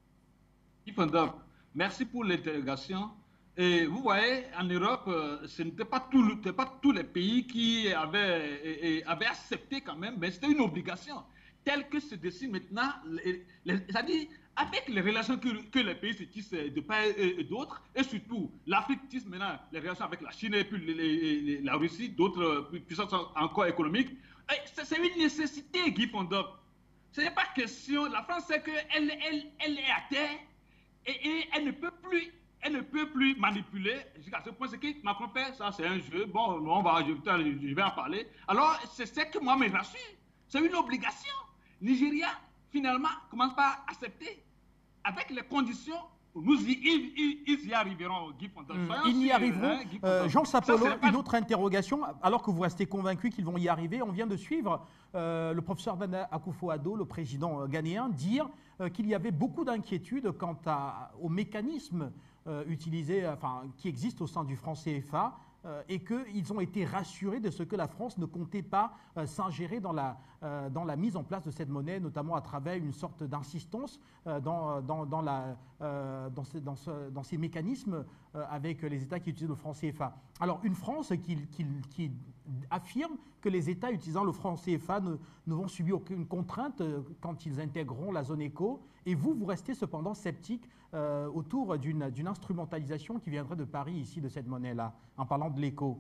Merci pour l'interrogation. Et vous voyez, en Europe, ce n'était pas, pas tous les pays qui avaient, et, avaient accepté quand même, mais c'était une obligation. Telle que se dessine maintenant, c'est-à-dire avec les relations que, que les pays se tissent de part et d'autre, et surtout l'Afrique tisse maintenant les relations avec la Chine et puis les, les, les, la Russie, d'autres puissances encore économiques. C'est une nécessité, Guy Fondok. Ce n'est pas question. La France sait qu'elle elle, elle est à terre. Et, et elle ne peut plus, elle ne peut plus manipuler jusqu'à ce point. Ce que Macron fait, ça c'est un jeu. Bon, on va, je, je vais en parler. Alors, c'est ce que moi me rassure. C'est une obligation. Nigeria, finalement, commence par accepter avec les conditions. Nous y, ils, ils y arriveront, Guy Fondok. Mmh, ils y arriveront. Hein, euh, Jean Sapolo, ça, une autre interrogation. Alors que vous restez convaincu qu'ils vont y arriver, on vient de suivre euh, le professeur Nana Akufo-Addo, le président euh, ghanéen, dire euh, qu'il y avait beaucoup d'inquiétudes quant à, aux mécanismes euh, utilisés, enfin, qui existent au sein du franc C F A. Euh, et qu'ils ont été rassurés de ce que la France ne comptait pas euh, s'ingérer dans la, euh, dans la mise en place de cette monnaie, notamment à travers une sorte d'insistance euh, dans, dans, dans, la, euh, dans, ce, dans, ce, dans ces mécanismes euh, avec les États qui utilisent le franc C F A. Alors une France qui, qui, qui affirme que les États utilisant le franc C F A ne, ne vont subir aucune contrainte euh, quand ils intégreront la zone éco, et vous, vous restez cependant sceptique euh, autour d'une d'une instrumentalisation qui viendrait de Paris, ici, de cette monnaie-là, en parlant de l'éco.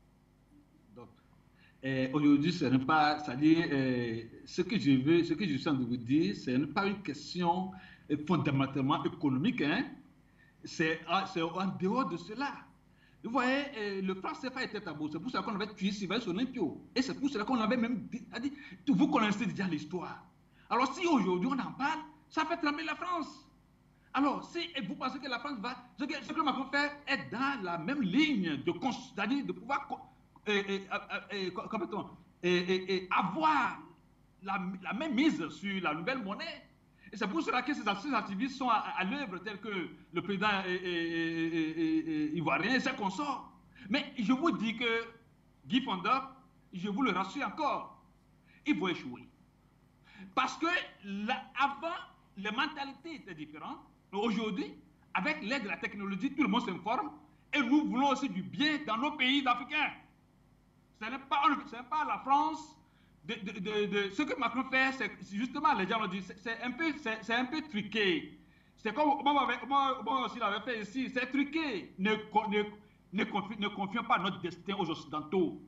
Aujourd'hui, ce n'est pas, c'est-à-dire, euh, ce que je veux, ce que je suis en train de vous dire, ce n'est pas une question euh, fondamentalement économique, hein. C'est en dehors de cela. Vous voyez, euh, le franc C F A était tabou, c'est pour ça qu'on avait tué Sylvain Olympio, et c'est pour cela qu'on avait même dit, dit, vous connaissez déjà l'histoire. Alors si aujourd'hui on en parle, ça fait trembler la France. Alors, si vous pensez que la France va... Ce que, ce que Macron fait est dans la même ligne de, c'est-à-dire de pouvoir et, et, et, et, et, et avoir la, la même mise sur la nouvelle monnaie. Et c'est pour cela que ces activistes sont à, à l'œuvre, tels que le président ivoirien et ses consorts. Mais je vous dis que Guy Fondok, je vous le rassure encore, il va échouer. Parce que là, avant, les mentalités étaient différentes. Aujourd'hui, avec l'aide de la technologie, tout le monde s'informe et nous voulons aussi du bien dans nos pays africains. Ce n'est pas, pas la France. De, de, de, de, ce que Macron fait, c'est justement, les gens l'ont dit, c'est un, un peu truqué. C'est comme moi, moi, moi aussi l'avais fait ici, c'est truqué. Ne, ne, ne, confi, ne confions pas notre destin aux Occidentaux.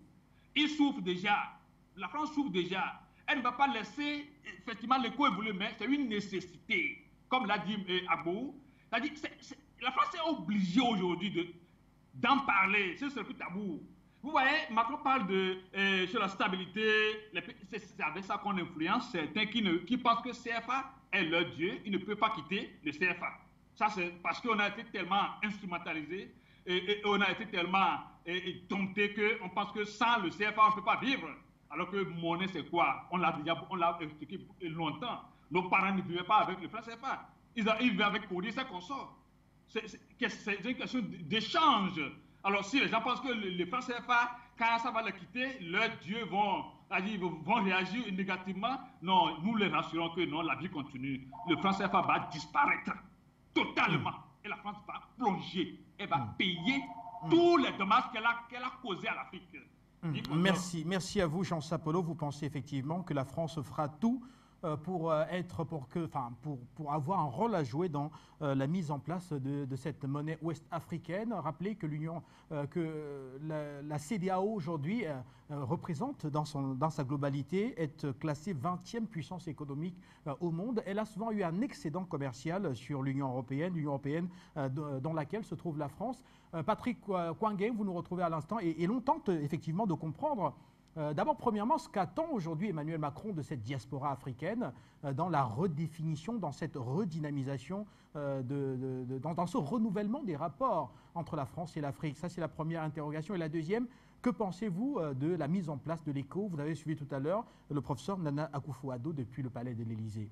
Il souffre déjà. La France souffre déjà. Elle ne va pas laisser effectivement l'écho évoluer, mais c'est une nécessité. Comme l'a dit euh, Abou, c'est-à-dire c'est, c'est, la France est obligée aujourd'hui de, d'en parler. C'est ce que tabou. Vous voyez, Macron parle de euh, sur la stabilité. Les, c'est, c'est avec ça qu'on influence certains qui, ne, qui pensent que C F A est leur Dieu. Ils ne peuvent pas quitter le C F A. Ça, c'est parce qu'on a été tellement instrumentalisé et, et on a été tellement et, et dompté qu'on pense que sans le C F A, on ne peut pas vivre. Alors que monnaie, c'est quoi? On l'a déjà on l'a expliqué longtemps. Nos parents ne vivaient pas avec le franc C F A. Ils, ils vivaient avec Cody, ça qu'on sort. C'est, c'est, c'est une question d'échange. Alors, si les gens pensent que le, le franc C F A, quand ça va le quitter, leurs dieux vont, vont réagir négativement. Non, nous les rassurons que non, la vie continue. Le franc C F A va disparaître totalement. Et la France va plonger. Elle va mmh. payer mmh. tous les dommages qu'elle a, qu'elle a causés à l'Afrique. Mmh. Merci. Merci à vous, Jean Sapolo. Vous pensez effectivement que la France fera tout pour être, pour que, enfin, pour, pour avoir un rôle à jouer dans euh, la mise en place de, de cette monnaie ouest-africaine. Rappelez que l'Union, euh, que la, la C D A O aujourd'hui euh, représente dans, son, dans sa globalité, est classée vingtième puissance économique euh, au monde. Elle a souvent eu un excédent commercial sur l'Union européenne, l'Union européenne euh, dans laquelle se trouve la France. Euh, Patrick Kwange, vous nous retrouvez à l'instant, et, et l'on tente effectivement de comprendre. Euh, D'abord, premièrement, ce qu'attend aujourd'hui Emmanuel Macron de cette diaspora africaine euh, dans la redéfinition, dans cette redynamisation, euh, de, de, de, dans, dans ce renouvellement des rapports entre la France et l'Afrique. Ça, c'est la première interrogation. Et la deuxième, que pensez-vous euh, de la mise en place de l'ECO? Vous avez suivi tout à l'heure le professeur Nana Akufo-Addo depuis le Palais de l'Élysée.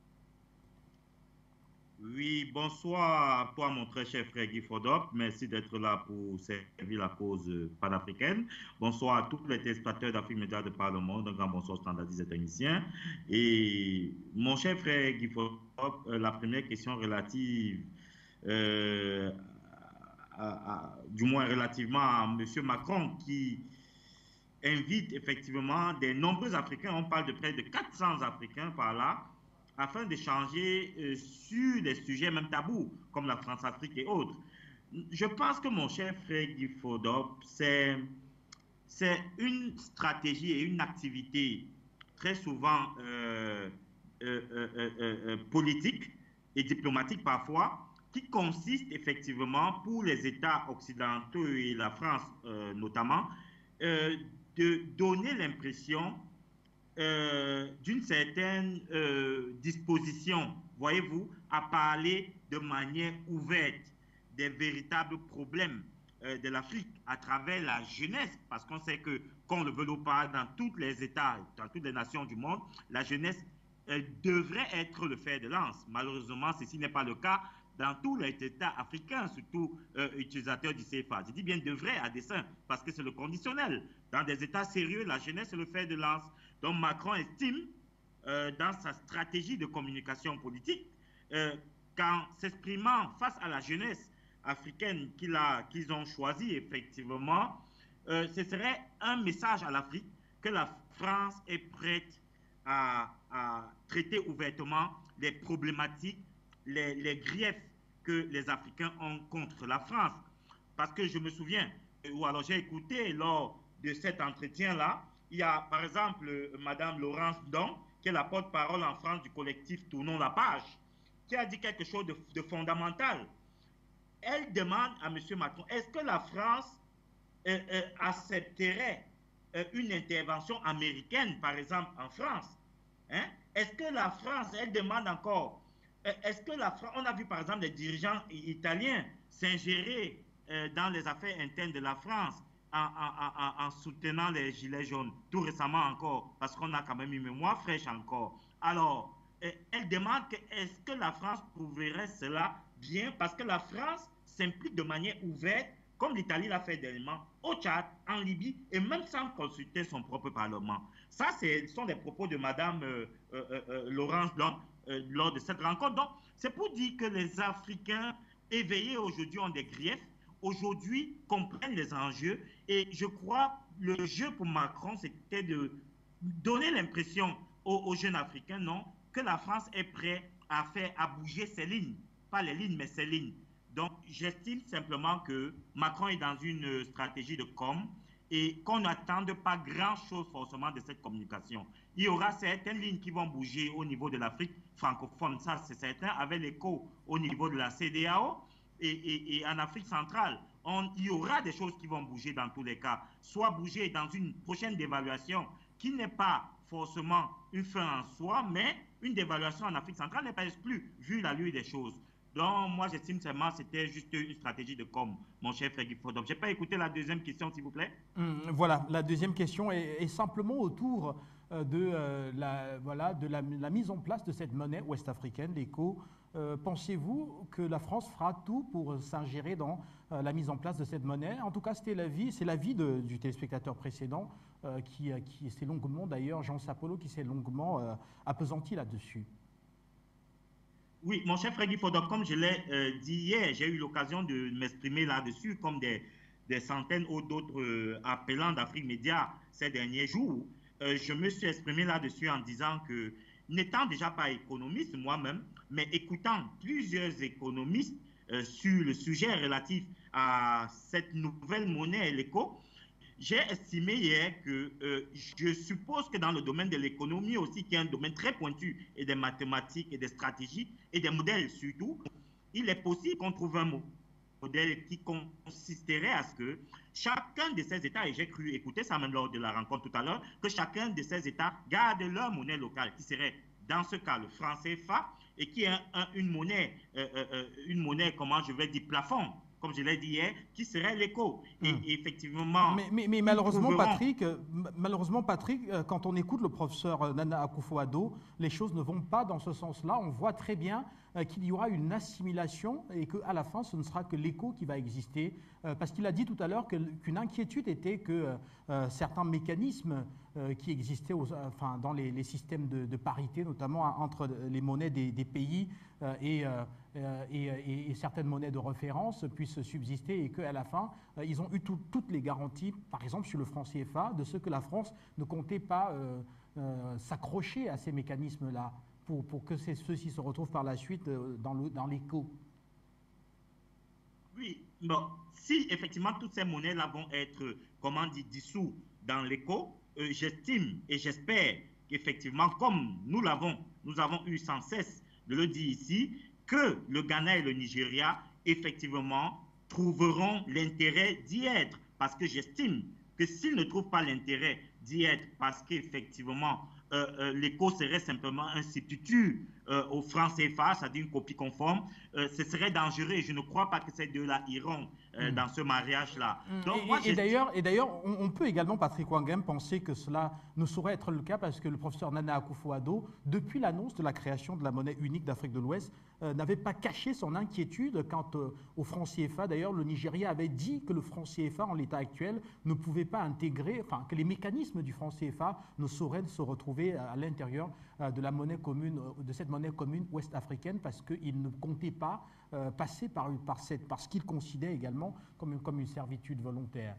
Oui, bonsoir à toi, mon très cher frère Guy Fodop. Merci d'être là pour servir la cause panafricaine. Bonsoir à tous les téléspectateurs d'Afrique Média de par le monde. Un grand bonsoir standardisé et technicien. Et mon cher frère Guy Fodop, euh, la première question relative, euh, à, à, du moins relativement à M. Macron, qui invite effectivement des nombreux Africains, on parle de près de quatre cents Africains par là, afin d'échanger euh, sur des sujets même tabous, comme la France-Afrique et autres. Je pense que mon cher frère Guy Fodop, c'est une stratégie et une activité très souvent euh, euh, euh, euh, euh, politique et diplomatique parfois, qui consiste effectivement pour les États occidentaux et la France euh, notamment, euh, de donner l'impression Euh, d'une certaine euh, disposition, voyez-vous, à parler de manière ouverte des véritables problèmes euh, de l'Afrique à travers la jeunesse, parce qu'on sait que, qu'on le veut ou pas, dans tous les États, dans toutes les nations du monde, la jeunesse euh, devrait être le fer de lance. Malheureusement, ceci n'est pas le cas dans tous les États africains, surtout euh, utilisateurs du C F A. Je dis bien devrait à dessein, parce que c'est le conditionnel. Dans des États sérieux, la jeunesse est le fer de lance. Donc Macron estime, euh, dans sa stratégie de communication politique, euh, qu'en s'exprimant face à la jeunesse africaine qu'ils qu'ils ont choisi, effectivement, euh, ce serait un message à l'Afrique que la France est prête à, à traiter ouvertement les problématiques, les, les griefs que les Africains ont contre la France. Parce que je me souviens, ou alors j'ai écouté lors de cet entretien-là, il y a par exemple Madame Laurence Don, qui est la porte-parole en France du collectif Tournons la page, qui a dit quelque chose de, de fondamental. Elle demande à M. Macron, est-ce que la France euh, euh, accepterait euh, une intervention américaine, par exemple, en France, hein? Est-ce que la France, elle demande encore, euh, est-ce que la France, on a vu par exemple les dirigeants italiens s'ingérer euh, dans les affaires internes de la France, En, en, en, en soutenant les gilets jaunes, tout récemment encore, parce qu'on a quand même une mémoire fraîche encore. Alors, elle demande que, est-ce que la France prouverait cela bien, parce que la France s'implique de manière ouverte, comme l'Italie l'a fait dernièrement, au Tchad, en Libye, et même sans consulter son propre Parlement. Ça, ce sont des propos de Mme euh, euh, euh, Laurence Blanc euh, lors de cette rencontre. Donc, c'est pour dire que les Africains éveillés aujourd'hui ont des griefs, aujourd'hui comprennent les enjeux, et je crois le jeu pour Macron, c'était de donner l'impression aux, aux jeunes Africains, non, que la France est prête à faire, à bouger ses lignes, pas les lignes, mais ses lignes. Donc, j'estime simplement que Macron est dans une stratégie de com, et qu'on n'attende pas grand-chose forcément de cette communication. Il y aura certaines lignes qui vont bouger au niveau de l'Afrique francophone, ça c'est certain, avec l'écho au niveau de la C D A O et, et, et en Afrique centrale. On, il y aura des choses qui vont bouger dans tous les cas, soit bouger dans une prochaine dévaluation qui n'est pas forcément une fin en soi, mais une dévaluation en Afrique centrale n'est pas exclue, vu la lueur des choses. Donc, moi, j'estime seulement que c'était juste une stratégie de com, mon cher Frédéric Fodop. Je n'ai pas écouté la deuxième question, s'il vous plaît. Hum, voilà, la deuxième question est, est simplement autour euh, de, euh, la, voilà, de la, la mise en place de cette monnaie ouest-africaine, l'ECO. Euh, Pensez-vous que la France fera tout pour s'ingérer dans euh, la mise en place de cette monnaie? En tout cas, c'était l'avis, c'est l'avis du téléspectateur précédent euh, qui, qui s'est longuement, d'ailleurs, Jean Sapolo, qui s'est longuement euh, appesanti là-dessus. Oui, mon cher Frédéric Fodop, comme je l'ai euh, dit hier, j'ai eu l'occasion de m'exprimer là-dessus, comme des, des centaines ou d'autres euh, appelants d'Afrique Média ces derniers jours. Euh, je me suis exprimé là-dessus en disant que, n'étant déjà pas économiste moi-même, mais écoutant plusieurs économistes euh, sur le sujet relatif à cette nouvelle monnaie, l'ECO, j'ai estimé hier que euh, je suppose que dans le domaine de l'économie aussi, qui est un domaine très pointu, et des mathématiques, et des stratégies, et des modèles surtout, il est possible qu'on trouve un modèle qui consisterait à ce que chacun de ces États, et j'ai cru écouter ça même lors de la rencontre tout à l'heure, que chacun de ces États garde leur monnaie locale, qui serait dans ce cas le franc C F A, et qui est un, un, une monnaie, euh, euh, une monnaie, comment je vais dire, plafond, comme je l'ai dit hier, qui serait l'ECO. Et, hum. et effectivement... Mais, mais, mais malheureusement, trouveront... Patrick, euh, malheureusement, Patrick, euh, quand on écoute le professeur euh, Nana Akufo-Addo, les choses ne vont pas dans ce sens-là. On voit très bien euh, qu'il y aura une assimilation et qu'à la fin, ce ne sera que l'ECO qui va exister. Euh, parce qu'il a dit tout à l'heure qu'une qu inquiétude était que euh, certains mécanismes euh, qui existaient aux, enfin, dans les, les systèmes de, de parité, notamment hein, entre les monnaies des, des pays euh, et... Euh, Euh, et, et, et certaines monnaies de référence puissent subsister et qu'à la fin, euh, ils ont eu tout, toutes les garanties, par exemple sur le franc C F A, de ce que la France ne comptait pas euh, euh, s'accrocher à ces mécanismes-là pour, pour que ceux-ci se retrouvent par la suite euh, dans l'ECO. Oui, bon, si effectivement toutes ces monnaies-là vont être, comment dire, dissous dans l'ECO, euh, j'estime et j'espère qu'effectivement, comme nous l'avons, nous avons eu sans cesse de le dire ici, que le Ghana et le Nigeria, effectivement, trouveront l'intérêt d'y être. Parce que j'estime que s'ils ne trouvent pas l'intérêt d'y être, parce qu'effectivement, euh, euh, l'ECO serait simplement un substitut euh, au franc C F A, c'est-à-dire une copie conforme, euh, ce serait dangereux. Je ne crois pas que ces deux-là iront euh, mmh. dans ce mariage-là. Mmh. Et, et d'ailleurs, on, on peut également, Patrick Wanghem, penser que cela ne saurait être le cas parce que le professeur Nana Akufo-Addo, depuis l'annonce de la création de la monnaie unique d'Afrique de l'Ouest, euh, n'avait pas caché son inquiétude quant euh, au franc C F A. D'ailleurs, le Nigeria avait dit que le franc C F A, en l'état actuel, ne pouvait pas intégrer, enfin, que les mécanismes du franc C F A ne sauraient se retrouver à, à l'intérieur euh, de la monnaie commune, de cette monnaie commune ouest-africaine, parce qu'il ne comptait pas euh, passer par, par, cette, par ce qu'il considère également comme une, comme une servitude volontaire.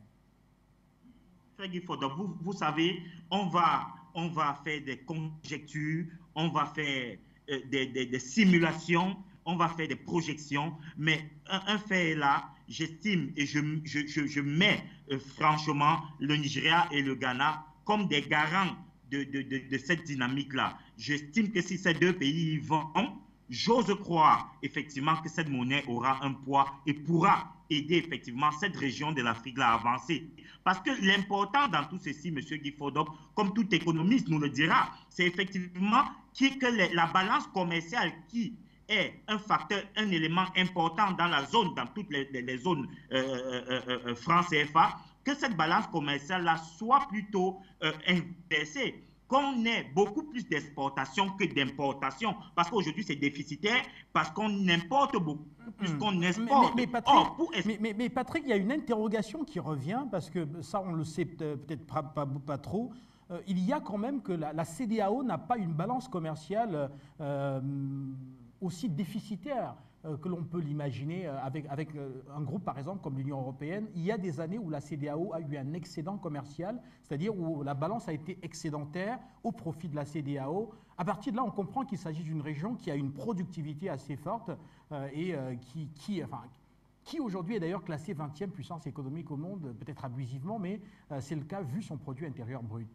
Vous, vous savez, on va, on va faire des conjectures, on va faire euh, des, des, des simulations, on va faire des projections, mais un, un fait est là, j'estime et je, je, je, je mets euh, franchement le Nigeria et le Ghana comme des garants de, de, de, de cette dynamique-là. J'estime que si ces deux pays y vont, j'ose croire effectivement que cette monnaie aura un poids et pourra aider effectivement cette région de l'Afrique-là à avancer. Parce que l'important dans tout ceci, M. Guy Fodop, comme tout économiste nous le dira, c'est effectivement que les, la balance commerciale qui est un facteur, un élément important dans la zone, dans toutes les, les, les zones euh, euh, euh, franc C F A, que cette balance commerciale-là soit plutôt euh, inversée, qu'on ait beaucoup plus d'exportation que d'importation, parce qu'aujourd'hui c'est déficitaire, parce qu'on importe beaucoup plus qu'on exporte. Mais, mais, Patrick, Or, pour... mais, mais, mais Patrick, il y a une interrogation qui revient, parce que ça on le sait peut-être pas, pas, pas trop, euh, il y a quand même que la, la C D A O n'a pas une balance commerciale euh, aussi déficitaire euh, que l'on peut l'imaginer avec, avec euh, un groupe par exemple comme l'Union européenne. Il y a des années où la C D A O a eu un excédent commercial, c'est-à-dire où la balance a été excédentaire au profit de la C D A O. À partir de là, on comprend qu'il s'agit d'une région qui a une productivité assez forte euh, et euh, qui, qui, enfin, qui aujourd'hui est d'ailleurs classé vingtième puissance économique au monde, peut-être abusivement, mais euh, c'est le cas vu son produit intérieur brut.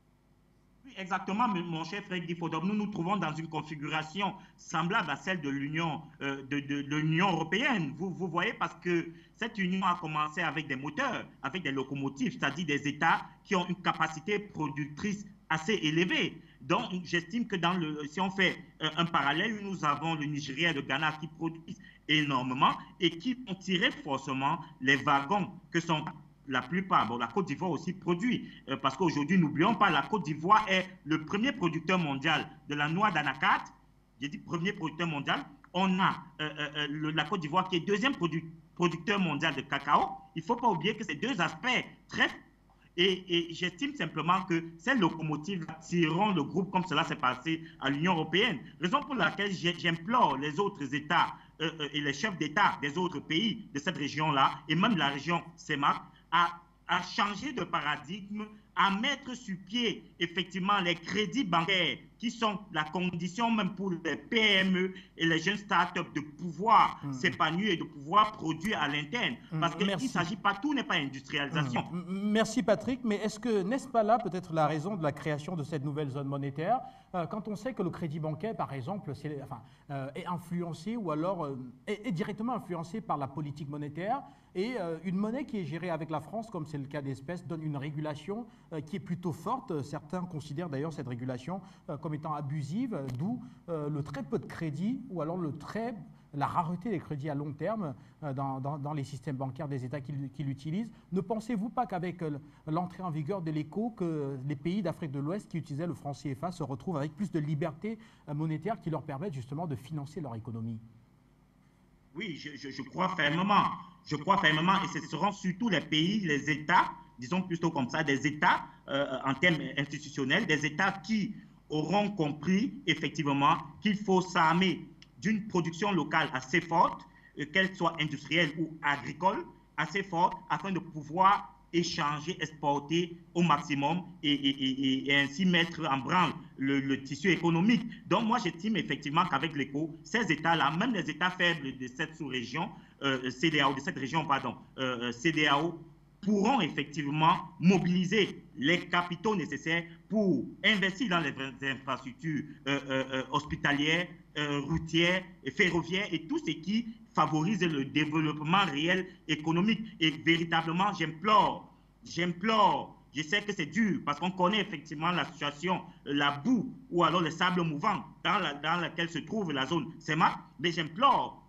Oui, exactement, mon cher Fred Guy-Fodor. Nous nous trouvons dans une configuration semblable à celle de l'Union euh, de, de, de l'Union européenne. Vous, vous voyez, parce que cette union a commencé avec des moteurs, avec des locomotives, c'est-à-dire des États qui ont une capacité productrice assez élevée. Donc, j'estime que dans le, si on fait euh, un parallèle, nous avons le Nigeria et le Ghana qui produisent énormément et qui ont tiré forcément les wagons que sont la plupart. Bon, la Côte d'Ivoire aussi produit, euh, parce qu'aujourd'hui, n'oublions pas, la Côte d'Ivoire est le premier producteur mondial de la noix d'anacate. J'ai dit premier producteur mondial. On a euh, euh, le, la Côte d'Ivoire qui est deuxième produ producteur mondial de cacao. Il ne faut pas oublier que ces deux aspects très... Et, et j'estime simplement que ces locomotives tireront le groupe comme cela s'est passé à l'Union européenne. Raison pour laquelle j'implore les autres États euh, euh, et les chefs d'État des autres pays de cette région-là, et même la région C E M A C, à, à changer de paradigme, à mettre sur pied effectivement les crédits bancaires qui sont la condition même pour les P M E et les jeunes start-up de pouvoir mmh. s'épanouir et de pouvoir produire à l'interne. Parce mmh, qu'il ne s'agit pas, tout n'est pas industrialisation. Mmh. Merci Patrick, mais est-ce que, n'est-ce pas là peut-être la raison de la création de cette nouvelle zone monétaire, euh, quand on sait que le crédit bancaire, par exemple, est, enfin, euh, est influencé ou alors euh, est, est directement influencé par la politique monétaire, et euh, une monnaie qui est gérée avec la France, comme c'est le cas d'espèces, donne une régulation euh, qui est plutôt forte. Certains considèrent d'ailleurs cette régulation euh, comme étant abusive, d'où euh, le très peu de crédit ou alors le très, la rareté des crédits à long terme euh, dans, dans, dans les systèmes bancaires des États qui, qui l'utilisent. Ne pensez-vous pas qu'avec euh, l'entrée en vigueur de l'éco, que les pays d'Afrique de l'Ouest qui utilisaient le franc C F A se retrouvent avec plus de liberté euh, monétaire qui leur permettent justement de financer leur économie? Oui, je, je, je crois fermement. Je crois fermement, et ce seront surtout les pays, les États, disons plutôt comme ça, des États euh, en termes institutionnels, des États qui auront compris effectivement qu'il faut s'armer d'une production locale assez forte, euh, qu'elle soit industrielle ou agricole, assez forte, afin de pouvoir échanger, exporter au maximum et, et, et, et ainsi mettre en branle le, le tissu économique. Donc moi j'estime effectivement qu'avec l'éco, ces États-là, même les États faibles de cette sous-région, euh, C D A O, de cette région, pardon, euh, C D A O, pourront effectivement mobiliser les capitaux nécessaires pour investir dans les infrastructures euh, euh, hospitalières, euh, routières, et ferroviaires et tout ce qui favorise le développement réel économique. Et véritablement, j'implore, j'implore, je sais que c'est dur parce qu'on connaît effectivement la situation, la boue ou alors le sable mouvant dans, la, dans laquelle se trouve la zone C E M A C, mais j'implore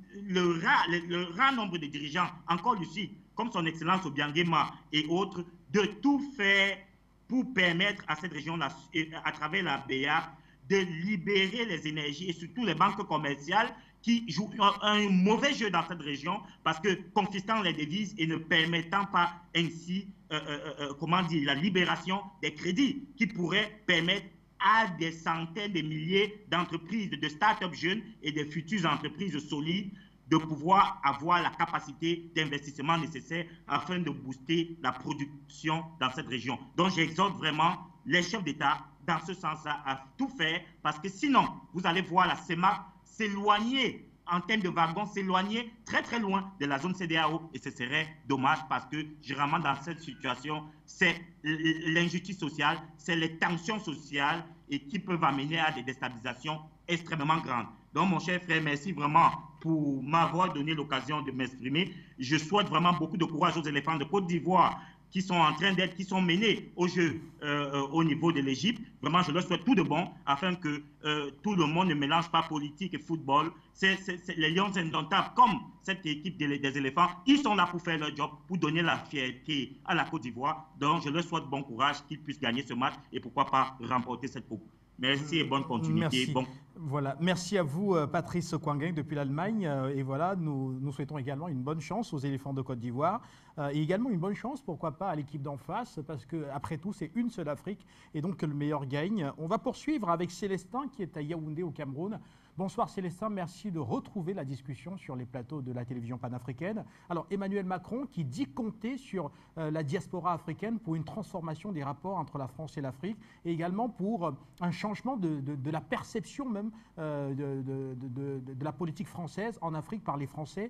le ras, le, le ras nombre de dirigeants, encore ici, comme son Excellence Obiangema et autres, de tout faire pour permettre à cette région, à travers la B A, de libérer les énergies et surtout les banques commerciales qui jouent un mauvais jeu dans cette région parce que confisquant les devises et ne permettant pas ainsi, euh, euh, euh, comment dire, la libération des crédits qui pourraient permettre à des centaines de milliers d'entreprises, de start-up jeunes et de futures entreprises solides de pouvoir avoir la capacité d'investissement nécessaire afin de booster la production dans cette région. Donc j'exhorte vraiment les chefs d'État dans ce sens-là à tout faire parce que sinon, vous allez voir la C E M A C s'éloigner en termes de wagons, s'éloigner très très loin de la zone C D A O et ce serait dommage parce que généralement dans cette situation, c'est l'injustice sociale, c'est les tensions sociales et qui peuvent amener à des déstabilisations extrêmement grandes. Donc mon cher frère, merci vraiment pour m'avoir donné l'occasion de m'exprimer. Je souhaite vraiment beaucoup de courage aux éléphants de Côte d'Ivoire qui sont en train d'être, qui sont menés au jeu euh, au niveau de l'Égypte. Vraiment, je leur souhaite tout de bon afin que euh, tout le monde ne mélange pas politique et football. C'est les Lions indomptables, comme cette équipe des, des éléphants, ils sont là pour faire leur job, pour donner la fierté à la Côte d'Ivoire. Donc, je leur souhaite bon courage, qu'ils puissent gagner ce match et pourquoi pas remporter cette coupe. Merci et bonne continuité. Merci. Bon. Voilà. Merci à vous, Patrice Kouangueng, depuis l'Allemagne. Et voilà, nous, nous souhaitons également une bonne chance aux éléphants de Côte d'Ivoire. Et également une bonne chance, pourquoi pas, à l'équipe d'en face, parce qu'après tout, c'est une seule Afrique, et donc que le meilleur gagne. On va poursuivre avec Célestin, qui est à Yaoundé, au Cameroun. Bonsoir Célestin, merci de retrouver la discussion sur les plateaux de la télévision panafricaine. Alors Emmanuel Macron qui dit compter sur euh, la diaspora africaine pour une transformation des rapports entre la France et l'Afrique et également pour euh, un changement de, de, de la perception même euh, de, de, de, de, de la politique française en Afrique par les Français.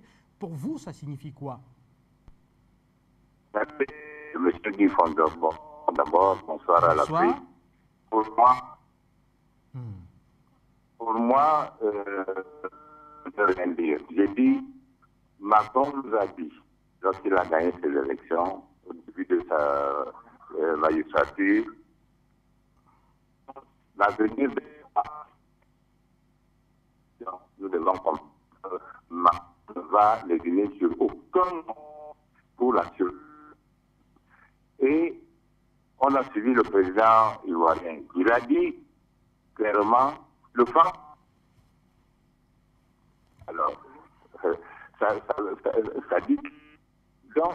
Pour vous, ça signifie quoi? Monsieur Guy Fondop, bon, d'abord, bonsoir à Bonsoir. l'Afrique. Pour moi, hmm. pour moi, euh, je ne peux rien dire. J'ai dit, Macron nous a dit, lorsqu'il a gagné ses élections, au début de sa euh, magistrature, l'avenir de nous devons comprendre que va les guider sur aucun pour la survie. Et on a suivi le président ivoirien. Il a dit clairement le franc. Alors, euh, ça, ça, ça, ça dit donc,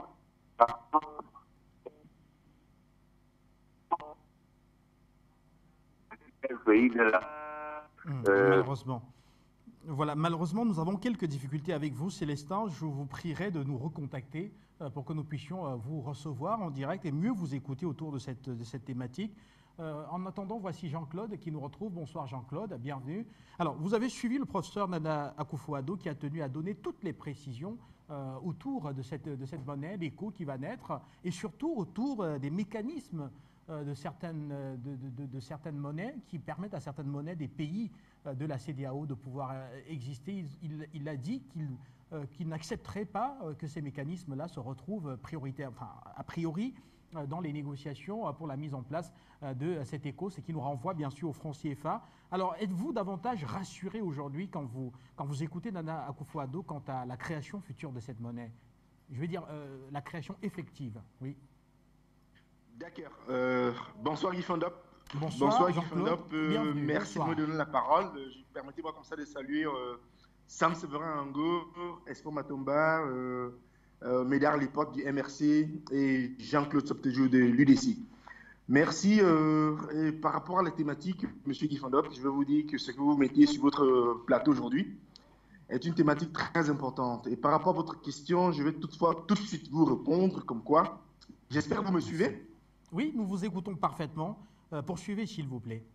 quel pays de la. Mmh, euh, malheureusement. Voilà, malheureusement, nous avons quelques difficultés avec vous, Célestin. Je vous prierai de nous recontacter euh, pour que nous puissions euh, vous recevoir en direct et mieux vous écouter autour de cette, de cette thématique. Euh, en attendant, voici Jean-Claude qui nous retrouve. Bonsoir Jean-Claude, bienvenue. Alors, vous avez suivi le professeur Nana Akufo-Addo qui a tenu à donner toutes les précisions euh, autour de cette, de cette monnaie, l'écho qui va naître, et surtout autour euh, des mécanismes euh, de, certaines, de, de, de, de certaines monnaies qui permettent à certaines monnaies des pays euh, de la C D A O de pouvoir euh, exister. Il, il, il a dit qu'il euh, qu'il n'accepterait pas euh, que ces mécanismes-là se retrouvent prioritaires, enfin, a priori, dans les négociations pour la mise en place de cet écho, ce qui nous renvoie bien sûr au franc C F A. Alors, êtes-vous davantage rassuré aujourd'hui quand vous, quand vous écoutez Nana Akufo-Addo quant à la création future de cette monnaie? Je veux dire, euh, la création effective, oui. D'accord. Euh, bonsoir Guy Fondop. Bonsoir, bonsoir Guy Jean-Claude. Fondop. Euh, merci bonsoir. de me donner la parole. Permettez-moi comme ça de saluer euh, Sam Severin Ango, Espo Matomba, euh, Euh, Médard Lipote du M R C et Jean-Claude Soptejou de l'U D C. Merci. Euh, et par rapport à la thématique, M. Guy Fondop, je vais vous dire que ce que vous mettez sur votre plateau aujourd'hui est une thématique très importante. Et par rapport à votre question, je vais toutefois tout de suite vous répondre comme quoi. J'espère que vous me suivez. Oui, nous vous écoutons parfaitement. Euh, poursuivez, s'il vous plaît.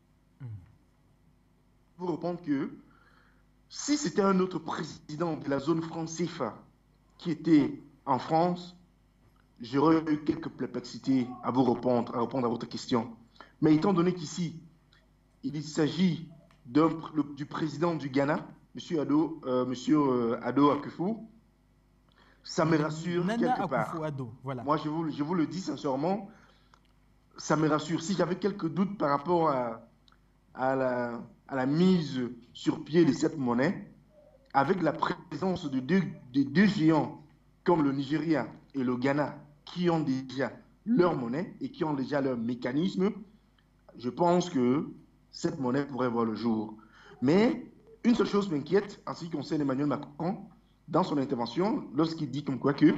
Je vais vous répondre que si c'était un autre président de la zone franc C F A qui était en France, j'aurais eu quelques perplexités à vous répondre, à répondre à votre question. Mais étant donné qu'ici, il s'agit du président du Ghana, M. Addo, euh, Monsieur euh, Addo Akufo, ça me rassure Nana quelque part. Akufo-Addo, voilà. Moi, je vous, je vous le dis sincèrement, ça me rassure. Si j'avais quelques doutes par rapport à, à, la, à la mise sur pied de cette monnaie, avec la présence de deux, de deux géants comme le Nigeria et le Ghana qui ont déjà leur monnaie et qui ont déjà leur mécanisme, je pense que cette monnaie pourrait voir le jour. Mais une seule chose m'inquiète en ce qui concerne Emmanuel Macron dans son intervention, lorsqu'il dit comme quoi que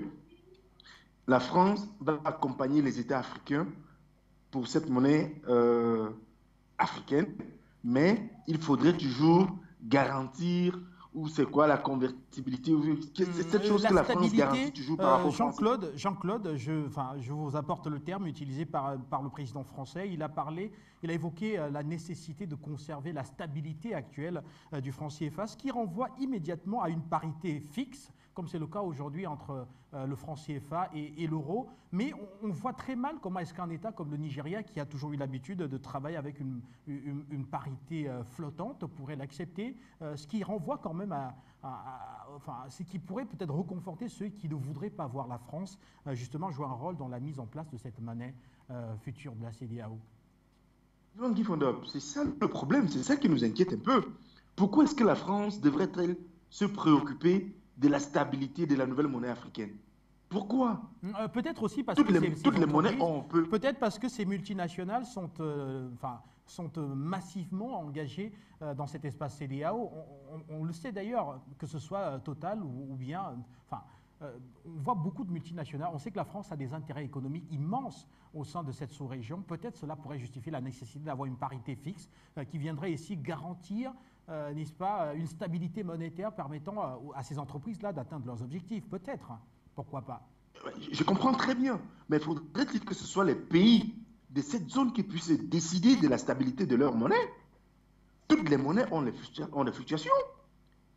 la France va accompagner les États africains pour cette monnaie euh, africaine, mais il faudrait toujours garantir ou c'est quoi la convertibilité? C'est cette chose la que la France garantit toujours par rapport euh, Jean-Claude, Jean-Claude, je, enfin, je vous apporte le terme utilisé par, par le président français. Il a parlé, il a évoqué euh, la nécessité de conserver la stabilité actuelle euh, du franc C F A, ce qui renvoie immédiatement à une parité fixe, comme c'est le cas aujourd'hui entre euh, le franc C F A et, et l'euro. Mais on, on voit très mal comment est-ce qu'un État comme le Nigeria, qui a toujours eu l'habitude de travailler avec une, une, une parité euh, flottante, pourrait l'accepter, euh, ce qui renvoie quand même à, à, à enfin, ce qui pourrait peut-être reconforter ceux qui ne voudraient pas voir la France euh, justement jouer un rôle dans la mise en place de cette monnaie euh, future de la C D A O. Non, Guy Fondop, c'est ça le problème, c'est ça qui nous inquiète un peu. Pourquoi est-ce que la France devrait-elle se préoccuper de la stabilité de la nouvelle monnaie africaine? Pourquoi? euh, Peut-être aussi parce toutes que les, toutes les monnaies ont un peu... Peut-être parce que ces multinationales sont, euh, enfin, sont euh, massivement engagées euh, dans cet espace C D A O. On, on, on le sait d'ailleurs, que ce soit euh, Total ou, ou bien... Euh, enfin, euh, on voit beaucoup de multinationales. On sait que la France a des intérêts économiques immenses au sein de cette sous-région. Peut-être cela pourrait justifier la nécessité d'avoir une parité fixe euh, qui viendrait ici garantir Euh, n'est-ce pas, une stabilité monétaire permettant euh, à ces entreprises-là d'atteindre leurs objectifs, peut-être. Pourquoi pas? Je comprends très bien, mais faudrait-il que ce soit les pays de cette zone qui puissent décider de la stabilité de leur monnaie? Toutes les monnaies ont, les, ont des fluctuations.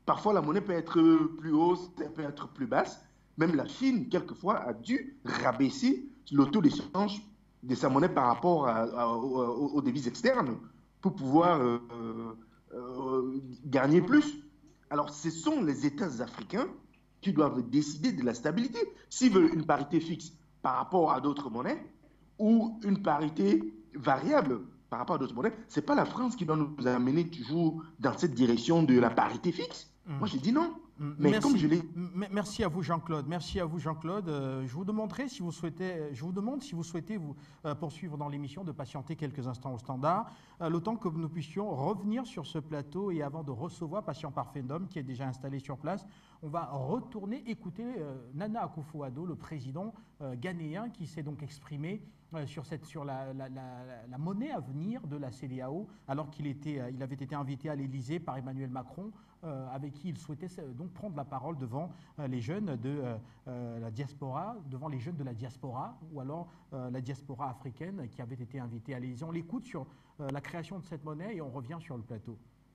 Parfois, la monnaie peut être plus haute, elle peut être plus basse. Même la Chine, quelquefois, a dû rabaisser le taux d'échange de sa monnaie par rapport à, à, aux, aux devises externes pour pouvoir euh, euh, gagner plus. Alors, ce sont les États africains qui doivent décider de la stabilité. S'ils veulent une parité fixe par rapport à d'autres monnaies ou une parité variable par rapport à d'autres monnaies, ce n'est pas la France qui doit nous amener toujours dans cette direction de la parité fixe. Mmh. Moi, j'ai dit non. Mmh. Mais merci, comme je l'ai... Merci à vous, Jean-Claude. Merci à vous, Jean-Claude. Euh, je vous demanderai si vous souhaitez, je vous demande si vous souhaitez vous euh, poursuivre dans l'émission, de patienter quelques instants au standard, euh, le temps que nous puissions revenir sur ce plateau. Et avant de recevoir Patient Parfait-Dom, qui est déjà installé sur place, on va retourner écouter euh, Nana Akufo-Addo, le président euh, ghanéen, qui s'est donc exprimé euh, sur, cette, sur la, la, la, la monnaie à venir de la C E D A O, alors qu'il était, euh, il avait été invité à l'Élysée par Emmanuel Macron, euh, avec qui il souhaitait euh, donc prendre la parole devant euh, les jeunes de euh, euh, la diaspora, devant les jeunes de la diaspora, ou alors euh, la diaspora africaine qui avait été invitée à l'Élysée. On l'écoute sur euh, la création de cette monnaie et on revient sur le plateau.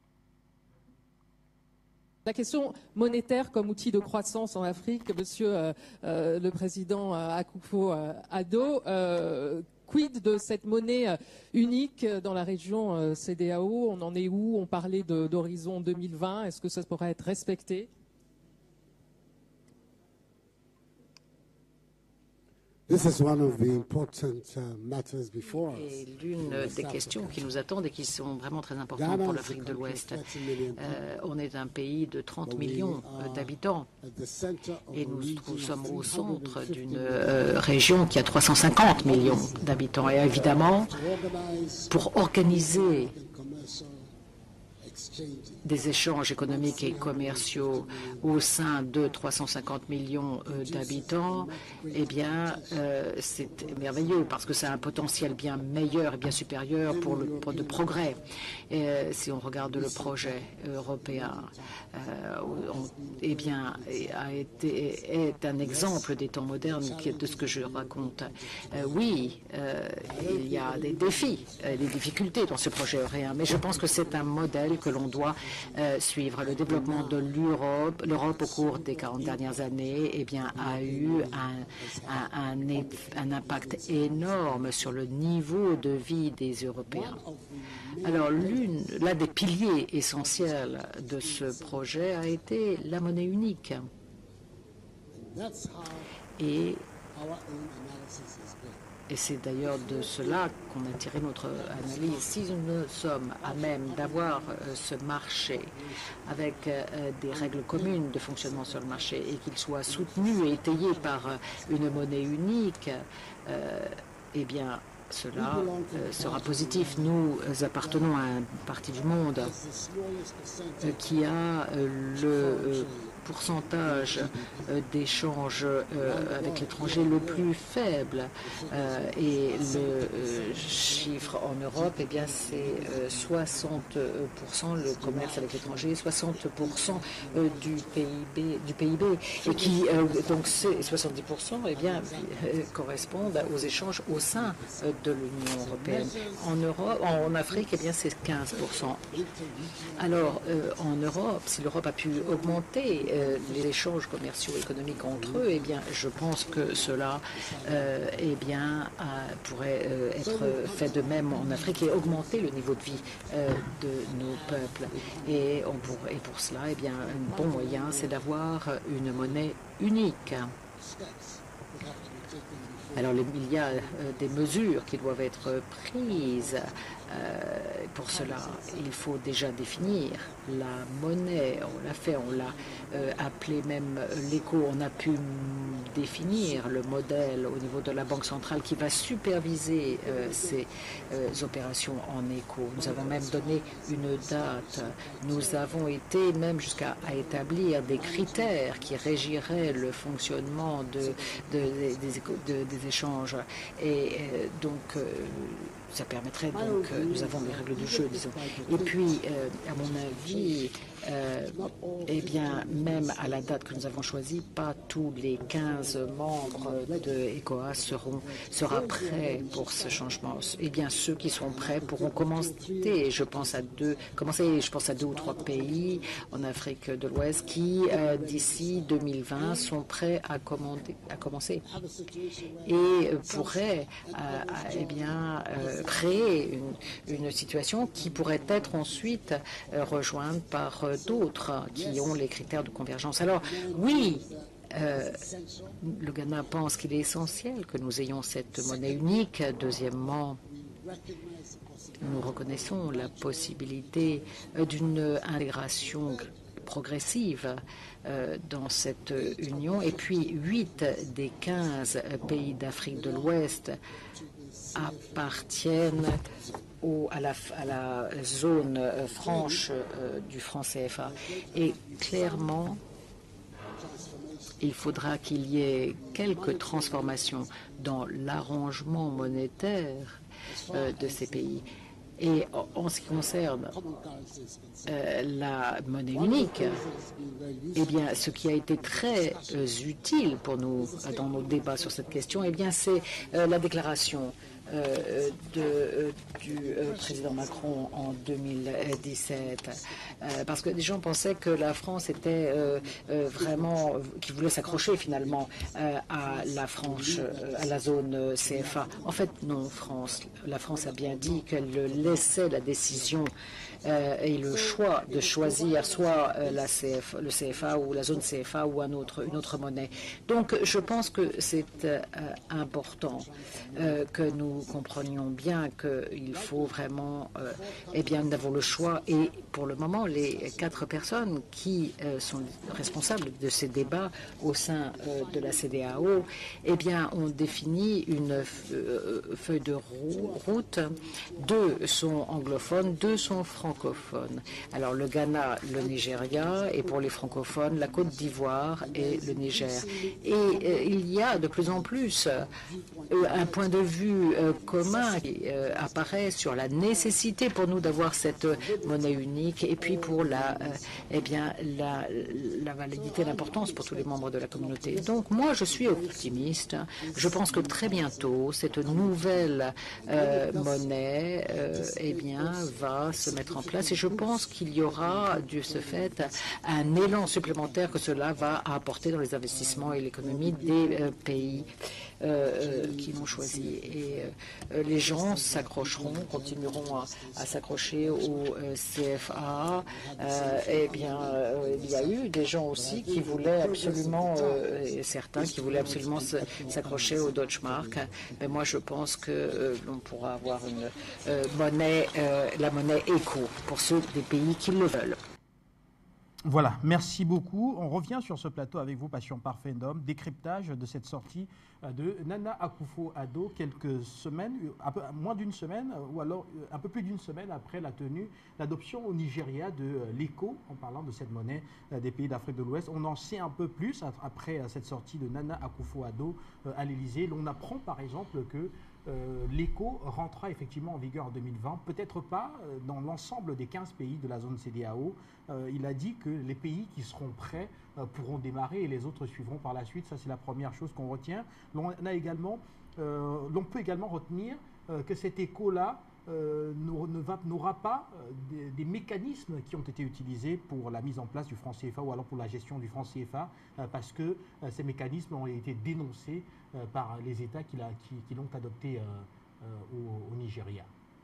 La question monétaire comme outil de croissance en Afrique, monsieur euh, euh, le président euh, Akufo-Addo, euh, quid de cette monnaie euh, unique dans la région euh, C E D A O? On en est où? On parlait d'horizon deux mille vingt. Est-ce que ça pourrait être respecté? This is one of the important uh, matters before us. Et l'une des questions qui nous attendent et qui sont vraiment très importantes pour l'Afrique de l'Ouest. Euh, on est un pays de trente millions d'habitants et nous, nous sommes au centre d'une euh, région qui a trois cent cinquante millions d'habitants. Et évidemment, pour organiser des échanges économiques et commerciaux au sein de trois cent cinquante millions euh, d'habitants, eh bien, euh, c'est merveilleux parce que c'est un potentiel bien meilleur et bien supérieur pour le pour de progrès. Et, euh, si on regarde le projet européen, euh, on, eh bien, a été, est un exemple des temps modernes de ce que je raconte. Euh, oui, euh, il y a des défis, euh, des difficultés dans ce projet européen, mais je pense que c'est un modèle que l'on doit euh, suivre. Le développement de l'Europe, l'Europe au cours des quarante dernières années, eh bien, a eu un, un, un, un impact énorme sur le niveau de vie des Européens. Alors, l'une, l'un des piliers essentiels de ce projet a été la monnaie unique. Et Et c'est d'ailleurs de cela qu'on a tiré notre analyse. Si nous sommes à même d'avoir euh, ce marché avec euh, des règles communes de fonctionnement sur le marché et qu'il soit soutenu et étayé par euh, une monnaie unique, euh, eh bien, cela euh, sera positif. Nous appartenons à une partie du monde euh, qui a euh, le euh, pourcentage euh, d'échanges euh, avec l'étranger le plus faible. Euh, et le euh, chiffre en Europe, eh bien, c'est euh, soixante pour cent le commerce avec l'étranger, soixante pour cent euh, du P I B, du P I B, et qui euh, donc ces soixante-dix pour cent, eh bien, euh, correspondent aux échanges au sein euh, de l'Union européenne. En Europe, en Afrique, eh bien, c'est quinze pour cent. Alors, euh, en Europe, si l'Europe a pu augmenter euh, les échanges commerciaux et économiques entre eux, eh bien, je pense que cela euh, eh bien, euh, pourrait euh, être fait de même en Afrique et augmenter le niveau de vie euh, de nos peuples. Et, on pour, et pour cela, eh bien, un bon moyen, c'est d'avoir une monnaie unique. Alors, il y a euh, des mesures qui doivent être prises. Euh, pour cela, il faut déjà définir la monnaie. On l'a fait, on l'a euh, appelé même l'éco. On a pu définir le modèle au niveau de la Banque centrale qui va superviser euh, ces euh, opérations en éco. Nous avons même donné une date. Nous avons été même jusqu'à établir des critères qui régiraient le fonctionnement de, de, des, de, des échanges. Et euh, donc, euh, ça permettrait donc, euh, nous avons les règles du jeu, disons. Et puis, euh, à mon avis, euh, eh bien, même à la date que nous avons choisie, pas tous les quinze membres de ECOWAS seront sera prêts pour ce changement. Eh bien, ceux qui sont prêts pourront commencer. Je pense à deux, commencer, je pense à deux ou trois pays en Afrique de l'Ouest qui, euh, d'ici deux mille vingt, sont prêts à, commander, à commencer et pourraient, euh, eh bien, euh, créer une, une situation qui pourrait être ensuite euh, rejointe par euh, d'autres qui ont les critères de convergence. Alors, oui, euh, le Ghana pense qu'il est essentiel que nous ayons cette monnaie unique. Deuxièmement, nous reconnaissons la possibilité d'une intégration progressive euh, dans cette union. Et puis, huit des quinze pays d'Afrique de l'Ouest appartiennent au, à, la, à la zone euh, franche euh, du franc C F A. Et clairement, il faudra qu'il y ait quelques transformations dans l'arrangement monétaire euh, de ces pays. Et en, en ce qui concerne euh, la monnaie unique, eh bien, ce qui a été très euh, utile pour nous euh, dans nos débats sur cette question, eh bien, c'est euh, la déclaration Euh, de, euh, du euh, président Macron en deux mille dix-sept, euh, parce que des gens pensaient que la France était euh, euh, vraiment, qui voulait s'accrocher finalement euh, à la franche, euh, à la zone C F A. En fait, non, France, la France a bien dit qu'elle laissait la décision euh, et le choix de choisir soit euh, la C F, le C F A ou la zone C F A ou un autre, une autre monnaie. Donc, je pense que c'est euh, important euh, que nous Nous comprenions bien qu'il faut vraiment, euh, eh bien, nous avons le choix. Et pour le moment, les quatre personnes qui euh, sont responsables de ces débats au sein euh, de la C D A O, eh bien, ont défini une euh, feuille de route. Deux sont anglophones, deux sont francophones. Alors, le Ghana, le Nigeria, et pour les francophones, la Côte d'Ivoire et le Niger. Et euh, il y a de plus en plus euh, un point de vue euh, commun qui euh, apparaît sur la nécessité pour nous d'avoir cette monnaie unique et puis pour la, euh, eh bien, la, la validité, l'importance pour tous les membres de la communauté. Donc moi, je suis optimiste. Je pense que très bientôt, cette nouvelle euh, monnaie euh, eh bien, va se mettre en place et je pense qu'il y aura, de ce fait, un élan supplémentaire que cela va apporter dans les investissements et l'économie des euh, pays Euh, euh, qui l'ont choisi. Et euh, les gens s'accrocheront, continueront à, à s'accrocher au euh, C F A. Euh, eh bien, euh, il y a eu des gens aussi qui voulaient absolument, euh, et certains qui voulaient absolument s'accrocher au Deutschmark. Mais moi, je pense que euh, l'on pourra avoir une euh, monnaie, euh, la monnaie éco pour ceux des pays qui le veulent. Voilà, merci beaucoup. On revient sur ce plateau avec vous, Passion Parfait-Homme, décryptage de cette sortie de Nana Akufo-Addo quelques semaines, un peu, moins d'une semaine, ou alors un peu plus d'une semaine après la tenue, l'adoption au Nigeria de l'ECO, en parlant de cette monnaie des pays d'Afrique de l'Ouest. On en sait un peu plus après cette sortie de Nana Akufo-Addo à l'Élysée. L'on apprend par exemple que Euh, l'ECO rentrera effectivement en vigueur en deux mille vingt, peut-être pas euh, dans l'ensemble des quinze pays de la zone C D A O. Euh, il a dit que les pays qui seront prêts euh, pourront démarrer et les autres suivront par la suite. Ça, c'est la première chose qu'on retient. L'on a également, euh, l'on peut également retenir euh, que cet ECO-là euh, n'aura pas euh, des, des mécanismes qui ont été utilisés pour la mise en place du franc C F A ou alors pour la gestion du franc C F A, euh, parce que euh, ces mécanismes ont été dénoncés euh, par les États qui, qui, qui l'ont adopté euh, euh, au, au Nigeria.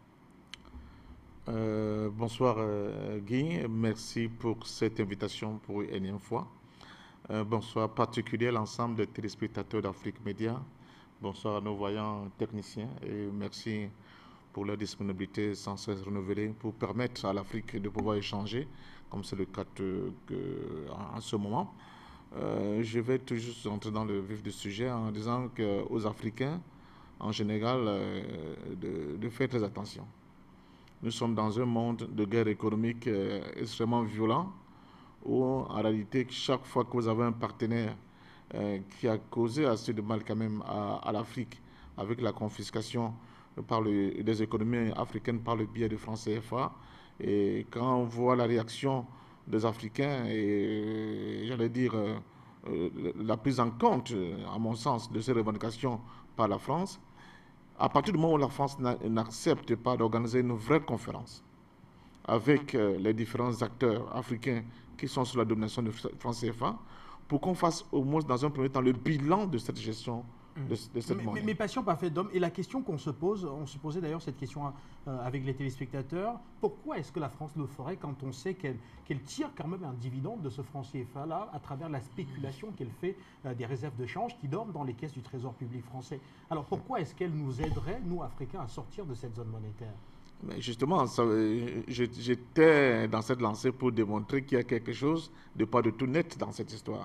Euh, bonsoir euh, Guy, merci pour cette invitation pour une énième fois. Euh, bonsoir particulier à l'ensemble des téléspectateurs d'Afrique Média. Bonsoir à nos voyants techniciens et merci pour leur disponibilité sans cesse renouvelée pour permettre à l'Afrique de pouvoir échanger, comme c'est le cas de, que, en, en ce moment. Euh, je vais tout juste entrer dans le vif du sujet en disant qu'aux Africains, en général, euh, de, de faire très attention. Nous sommes dans un monde de guerre économique euh, extrêmement violent, où en réalité, chaque fois que vous avez un partenaire euh, qui a causé assez de mal quand même à, à l'Afrique, avec la confiscation par le, des économies africaines par le biais de francs C F A, et quand on voit la réaction des Africains et, j'allais dire, euh, euh, la prise en compte, à mon sens, de ces revendications par la France, à partir du moment où la France n'accepte pas d'organiser une vraie conférence avec euh, les différents acteurs africains qui sont sous la domination de franc C F A, pour qu'on fasse au moins dans un premier temps le bilan de cette gestion de, de cette mais, monnaie. Mais, mais passion pas fait d'homme. Et la question qu'on se pose, on se posait d'ailleurs cette question euh, avec les téléspectateurs, pourquoi est-ce que la France le ferait quand on sait qu'elle qu'elle tire quand même un dividende de ce franc C F A-là à travers la spéculation qu'elle fait euh, des réserves de change qui dorment dans les caisses du Trésor public français. Alors pourquoi est-ce qu'elle nous aiderait, nous Africains, à sortir de cette zone monétaire? Mais justement, j'étais dans cette lancée pour démontrer qu'il y a quelque chose de pas de tout net dans cette histoire.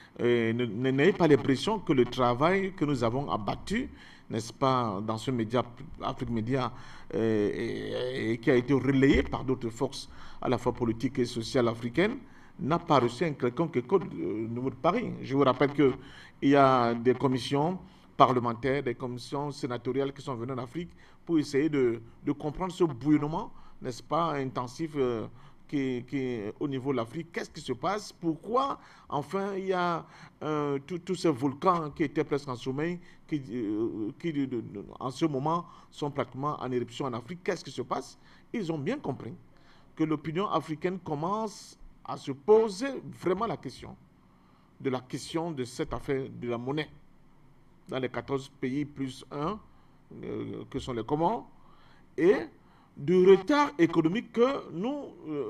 N'ayez pas l'impression que le travail que nous avons abattu, n'est-ce pas, dans ce média, Afrique Média, euh, et, et qui a été relayé par d'autres forces, à la fois politiques et sociales africaines, n'a pas reçu un quelconque écho au niveau de Paris. Je vous rappelle qu'il y a des commissions parlementaires, des commissions sénatoriales qui sont venues en Afrique pour essayer de, de comprendre ce bouillonnement, n'est-ce pas, intensif euh, qui, qui, au niveau de l'Afrique. Qu'est-ce qui se passe? Pourquoi, enfin, il y a euh, tous ces volcans qui étaient presque en sommeil, qui, euh, qui de, de, de, en ce moment, sont pratiquement en éruption en Afrique. Qu'est-ce qui se passe? Ils ont bien compris que l'opinion africaine commence à se poser vraiment la question de la question de cette affaire de la monnaie. Dans les quatorze pays plus un, euh, que sont les Comores, et du retard économique que nous,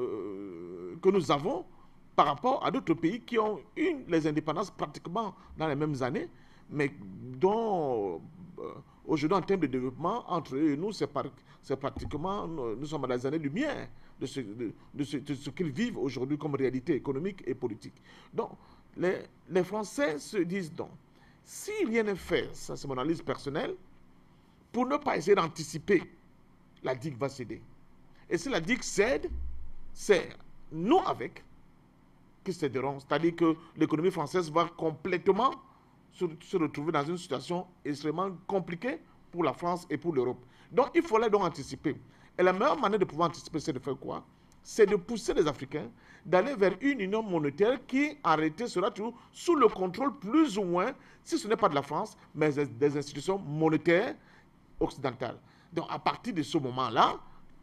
euh, que nous avons par rapport à d'autres pays qui ont eu les indépendances pratiquement dans les mêmes années, mais dont euh, aujourd'hui en termes de développement, entre eux et nous, c'est pratiquement, nous, nous sommes dans les années-lumière de ce, de, de ce, de ce qu'ils vivent aujourd'hui comme réalité économique et politique. Donc, les, les Français se disent donc, si rien n'est fait, ça c'est mon analyse personnelle, pour ne pas essayer d'anticiper, la D I C va céder. Et si la D I C cède, c'est nous avec qui céderons. C'est-à-dire que l'économie française va complètement se, se retrouver dans une situation extrêmement compliquée pour la France et pour l'Europe. Donc il fallait donc anticiper. Et la meilleure manière de pouvoir anticiper, c'est de faire quoi? C'est de pousser les Africains d'aller vers une union monétaire qui, en réalité, sera toujours sous le contrôle, plus ou moins, si ce n'est pas de la France, mais des institutions monétaires occidentales. Donc, à partir de ce moment-là,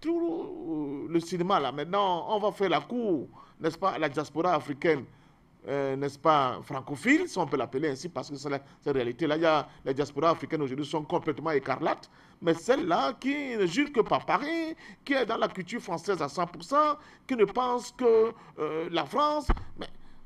tout le cinéma, là, maintenant, on va faire la cour, n'est-ce pas, à la diaspora africaine, euh, n'est-ce pas, francophile, si on peut l'appeler ainsi, parce que c'est la, la réalité. Là, il y a, les diasporas africaines aujourd'hui sont complètement écarlates, mais celle-là qui ne jure que par Paris, qui est dans la culture française à cent pour cent, qui ne pense que euh, la France, mais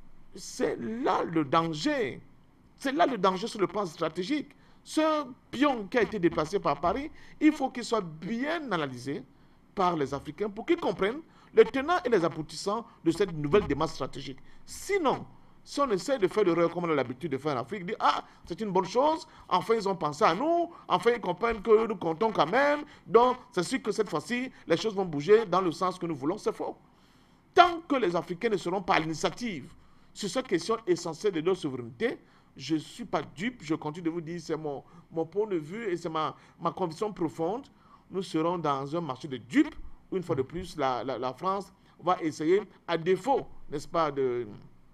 c'est là le danger. C'est là le danger sur le plan stratégique. Ce pion qui a été déplacé par Paris, il faut qu'il soit bien analysé par les Africains pour qu'ils comprennent les tenants et les aboutissants de cette nouvelle démarche stratégique. Sinon, si on essaie de faire l'erreur comme on a l'habitude de faire en Afrique, dire « Ah, c'est une bonne chose, enfin ils ont pensé à nous, enfin ils comprennent que nous comptons quand même, donc c'est sûr que cette fois-ci, les choses vont bouger dans le sens que nous voulons », c'est faux. Tant que les Africains ne seront pas à l'initiative sur cette question essentielle de leur souveraineté, je ne suis pas dupe, je continue de vous dire, c'est mon, mon point de vue et c'est ma, ma conviction profonde, nous serons dans un marché de dupes, où une fois de plus, la, la, la France va essayer, à défaut, n'est-ce pas, de...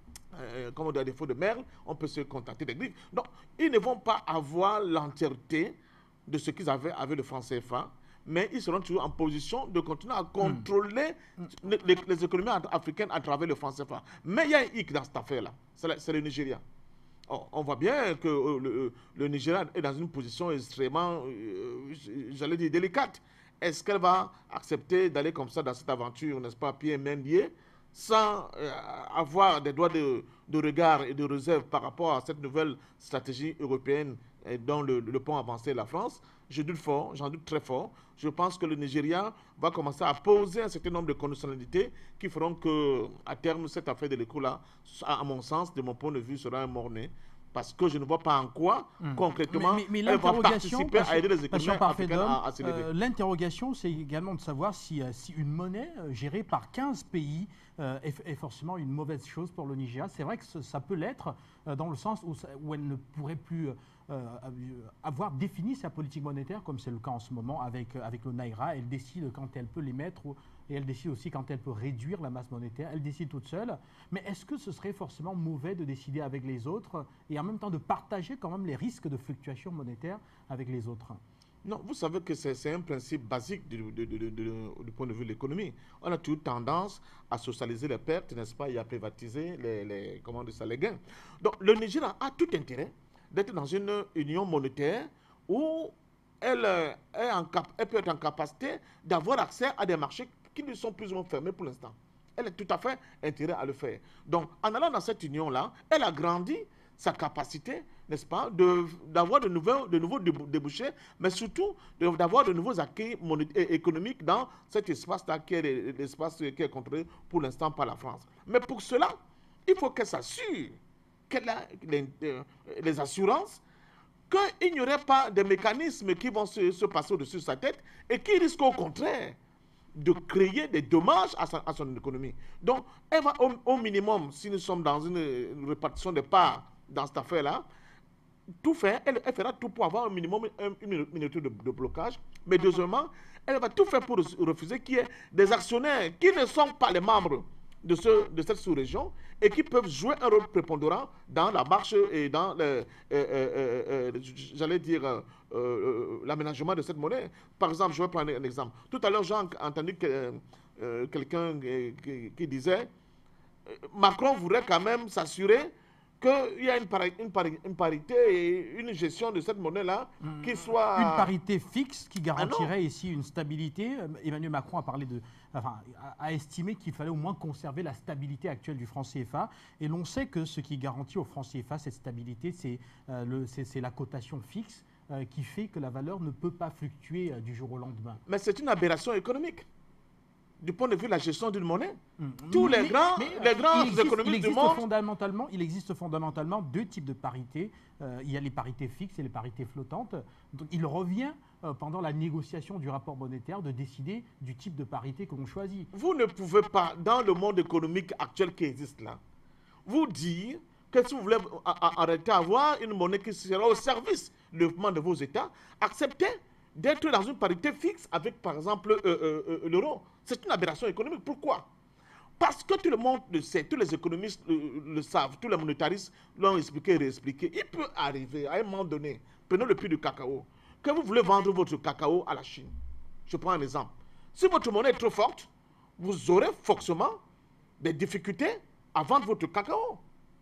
Euh, comme on dit, à défaut de merle, on peut se contenter des griffes. Donc, ils ne vont pas avoir l'entièreté de ce qu'ils avaient avec le franc C F A, mais ils seront toujours en position de continuer à contrôler mm. les, les, les économies africaines à travers le franc C F A. Mais il y a un hic dans cette affaire-là, c'est le Nigeria. Oh, on voit bien que euh, le, le Nigeria est dans une position extrêmement, euh, j'allais dire, délicate. Est-ce qu'elle va accepter d'aller comme ça dans cette aventure, n'est-ce pas, pieds et mains liés, sans euh, avoir des droits de, de regard et de réserve par rapport à cette nouvelle stratégie européenne et dont le, le pont avancé la France? Je doute fort, j'en doute très fort. Je pense que le Nigeria va commencer à poser un certain nombre de conditionnalités qui feront que, à terme, cette affaire de l'écho-là, à mon sens, de mon point de vue, sera un mort-né. Parce que je ne vois pas en quoi, mmh. concrètement, mais, mais, mais elle va participer à aider les économies africaines à, à s'élever. Euh, L'interrogation, c'est également de savoir si, euh, si une monnaie euh, gérée par quinze pays euh, est, est forcément une mauvaise chose pour le Nigeria. C'est vrai que ça peut l'être, euh, dans le sens où, ça, où elle ne pourrait plus euh, avoir défini sa politique monétaire, comme c'est le cas en ce moment avec, avec le Naira. Elle décide quand elle peut les mettre ou, et elle décide aussi quand elle peut réduire la masse monétaire. Elle décide toute seule. Mais est-ce que ce serait forcément mauvais de décider avec les autres et en même temps de partager quand même les risques de fluctuation monétaire avec les autres? Non, vous savez que c'est un principe basique du, du, du, du, du point de vue de l'économie. On a toujours tendance à socialiser les pertes, n'est-ce pas, et à privatiser les, les, comment dire ça, les gains. Donc le Nigeria a tout intérêt d'être dans une union monétaire où elle, est en cap, elle peut être en capacité d'avoir accès à des marchés qui ne sont plus ou moins fermés pour l'instant. Elle a tout à fait intérêt à le faire. Donc, en allant dans cette union-là, elle a grandi sa capacité, n'est-ce pas, d'avoir de, de, nouveaux, de nouveaux débouchés, mais surtout d'avoir de, de nouveaux acquis économiques dans cet espace-là qui est l'espace qui est contrôlé pour l'instant par la France. Mais pour cela, il faut qu'elle s'assure qu'elle a les, les assurances qu'il n'y aurait pas de mécanismes qui vont se, se passer au-dessus de sa tête et qui risquent au contraire de créer des dommages à, sa, à son économie. Donc, elle va au, au minimum, si nous sommes dans une, une répartition de parts dans cette affaire-là, tout faire, elle, elle fera tout pour avoir un minimum, un, une minorité de, de blocage. Mais deuxièmement, elle va tout faire pour refuser qu'il y ait des actionnaires qui ne sont pas les membres de, ce, de cette sous-région et qui peuvent jouer un rôle prépondérant dans la marche et dans, euh, euh, euh, euh, j'allais dire, euh, euh, l'aménagement de cette monnaie. Par exemple, je vais prendre un exemple. Tout à l'heure, j'ai entendu que, euh, quelqu'un qui, qui disait Macron voudrait quand même s'assurer qu'il y a une, pari une, pari une parité et une gestion de cette monnaie-là mmh. qui soit... Une parité fixe qui garantirait ah ici une stabilité. Emmanuel Macron a parlé de... Enfin, a estimé qu'il fallait au moins conserver la stabilité actuelle du franc C F A. Et l'on sait que ce qui garantit au franc C F A cette stabilité, c'est euh, la cotation fixe euh, qui fait que la valeur ne peut pas fluctuer euh, du jour au lendemain. Mais c'est une aberration économique. Du point de vue de la gestion d'une monnaie, mmh. tous mais, les grands, mais, les grands existe, économistes du monde... Fondamentalement, il existe fondamentalement deux types de parités. Euh, il y a les parités fixes et les parités flottantes. Donc, il revient, euh, pendant la négociation du rapport monétaire, de décider du type de parité que l'on choisit. Vous ne pouvez pas, dans le monde économique actuel qui existe là, vous dire que si vous voulez arrêter d'avoir une monnaie qui sera au service du développement de vos États, acceptez d'être dans une parité fixe avec, par exemple, euh, euh, euh, l'euro. C'est une aberration économique. Pourquoi? Parce que tout le monde le sait, tous les économistes le, le savent, tous les monétaristes l'ont expliqué et réexpliqué. Il peut arriver à un moment donné, prenons le prix du cacao, que vous voulez vendre votre cacao à la Chine. Je prends un exemple. Si votre monnaie est trop forte, vous aurez forcément des difficultés à vendre votre cacao.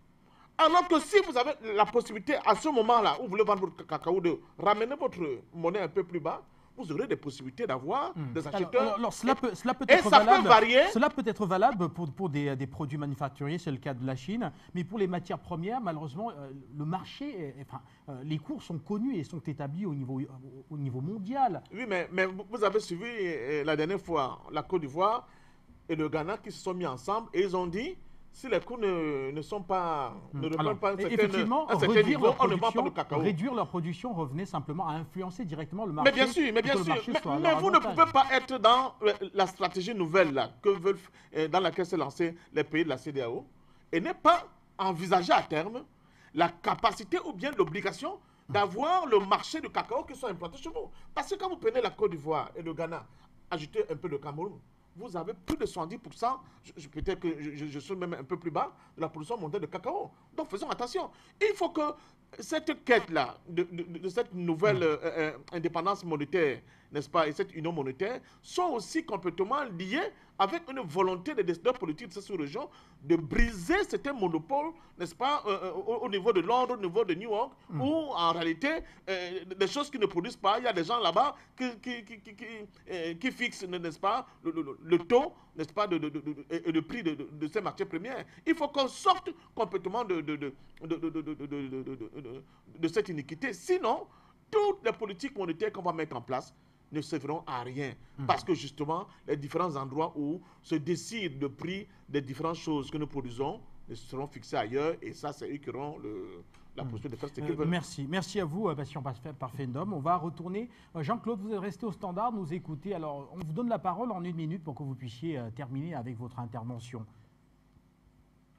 Alors que si vous avez la possibilité à ce moment-là où vous voulez vendre votre cacao de ramener votre monnaie un peu plus bas, vous aurez des possibilités d'avoir mmh. des acheteurs. Alors, alors cela, peut, cela, peut être ça valable, peut varier. Cela peut être valable pour, pour des, des produits manufacturiers, c'est le cas de la Chine, mais pour les matières premières, malheureusement, euh, le marché, est, enfin, euh, les cours sont connus et sont établis au niveau, au niveau mondial. Oui, mais, mais vous avez suivi euh, la dernière fois la Côte d'Ivoire et le Ghana qui se sont mis ensemble et ils ont dit si les coûts ne, ne sont pas, ne reprennent pas un certain, effectivement, un certain niveau, on ne vend pas de cacao. Réduire leur production revenait simplement à influencer directement le marché. Mais bien sûr, mais bien sûr. Mais, mais vous ne pouvez pas être dans la stratégie nouvelle là, que veulent, dans laquelle se lancer les pays de la C E D E A O et ne pas envisager à terme la capacité ou bien l'obligation d'avoir le marché du cacao qui soit implanté chez vous. Parce que quand vous prenez la Côte d'Ivoire et le Ghana, ajoutez un peu le Cameroun, vous avez plus de soixante-dix pour cent, peut-être que je, je suis même un peu plus bas, de la production mondiale de cacao. Donc faisons attention. Il faut que cette quête-là, de, de, de cette nouvelle euh, euh, indépendance monétaire, n'est-ce pas, et cette union monétaire, sont aussi complètement liées avec une volonté des décideurs politiques de cette sous-région de briser certains monopoles, n'est-ce pas, euh, au, au niveau de Londres, au niveau de New York, mmh. où en réalité, euh, des choses qui ne produisent pas, il y a des gens là-bas qui, qui, qui, qui, qui, euh, qui fixent, n'est-ce pas, le, le, le taux, n'est-ce pas, de, de, de, de, et le prix de, de, de ces matières premières. Il faut qu'on sorte complètement de, de, de, de, de, de, de, de, de, de, de, de cette iniquité. Sinon, toutes les politiques monétaires qu'on va mettre en place ne serviront à rien. Mmh. Parce que justement, les différents endroits où se décide le prix des différentes choses que nous produisons seront fixés ailleurs et ça, c'est eux qui auront le, la possibilité de faire ce qu'ils veulent. Merci. Merci à vous, Bastien Parfait-Ndom. On va retourner. Jean-Claude, vous êtes resté au standard, nous écoutez. Alors, on vous donne la parole en une minute pour que vous puissiez terminer avec votre intervention.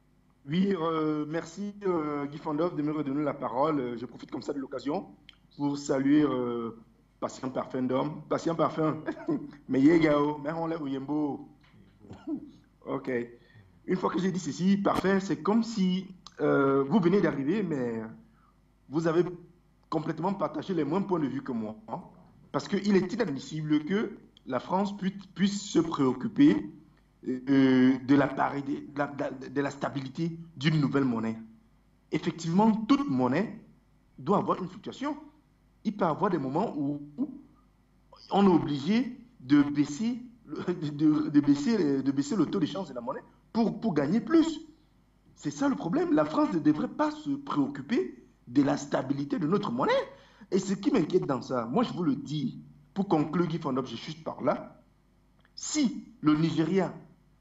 Oui, euh, merci euh, Guy Fondov de me redonner la parole. Je profite comme ça de l'occasion pour saluer euh, Patient Parfum d'Homme. Patient Parfum, mais Yegao, mais on l'a Uyembo. Ok. Une fois que j'ai dit ceci, parfait, c'est comme si euh, vous venez d'arriver, mais vous avez complètement partagé les mêmes points de vue que moi. Hein, parce qu'il est inadmissible que la France puisse, puisse se préoccuper euh, de, la parité, de, la, de la stabilité d'une nouvelle monnaie. Effectivement, toute monnaie doit avoir une fluctuation. Il peut y avoir des moments où on est obligé de baisser, de, de, de baisser, de baisser le taux d'échange de la monnaie pour, pour gagner plus. C'est ça le problème. La France ne devrait pas se préoccuper de la stabilité de notre monnaie. Et ce qui m'inquiète dans ça, moi je vous le dis, pour conclure Guy Fondop, je suis par là, si le Nigeria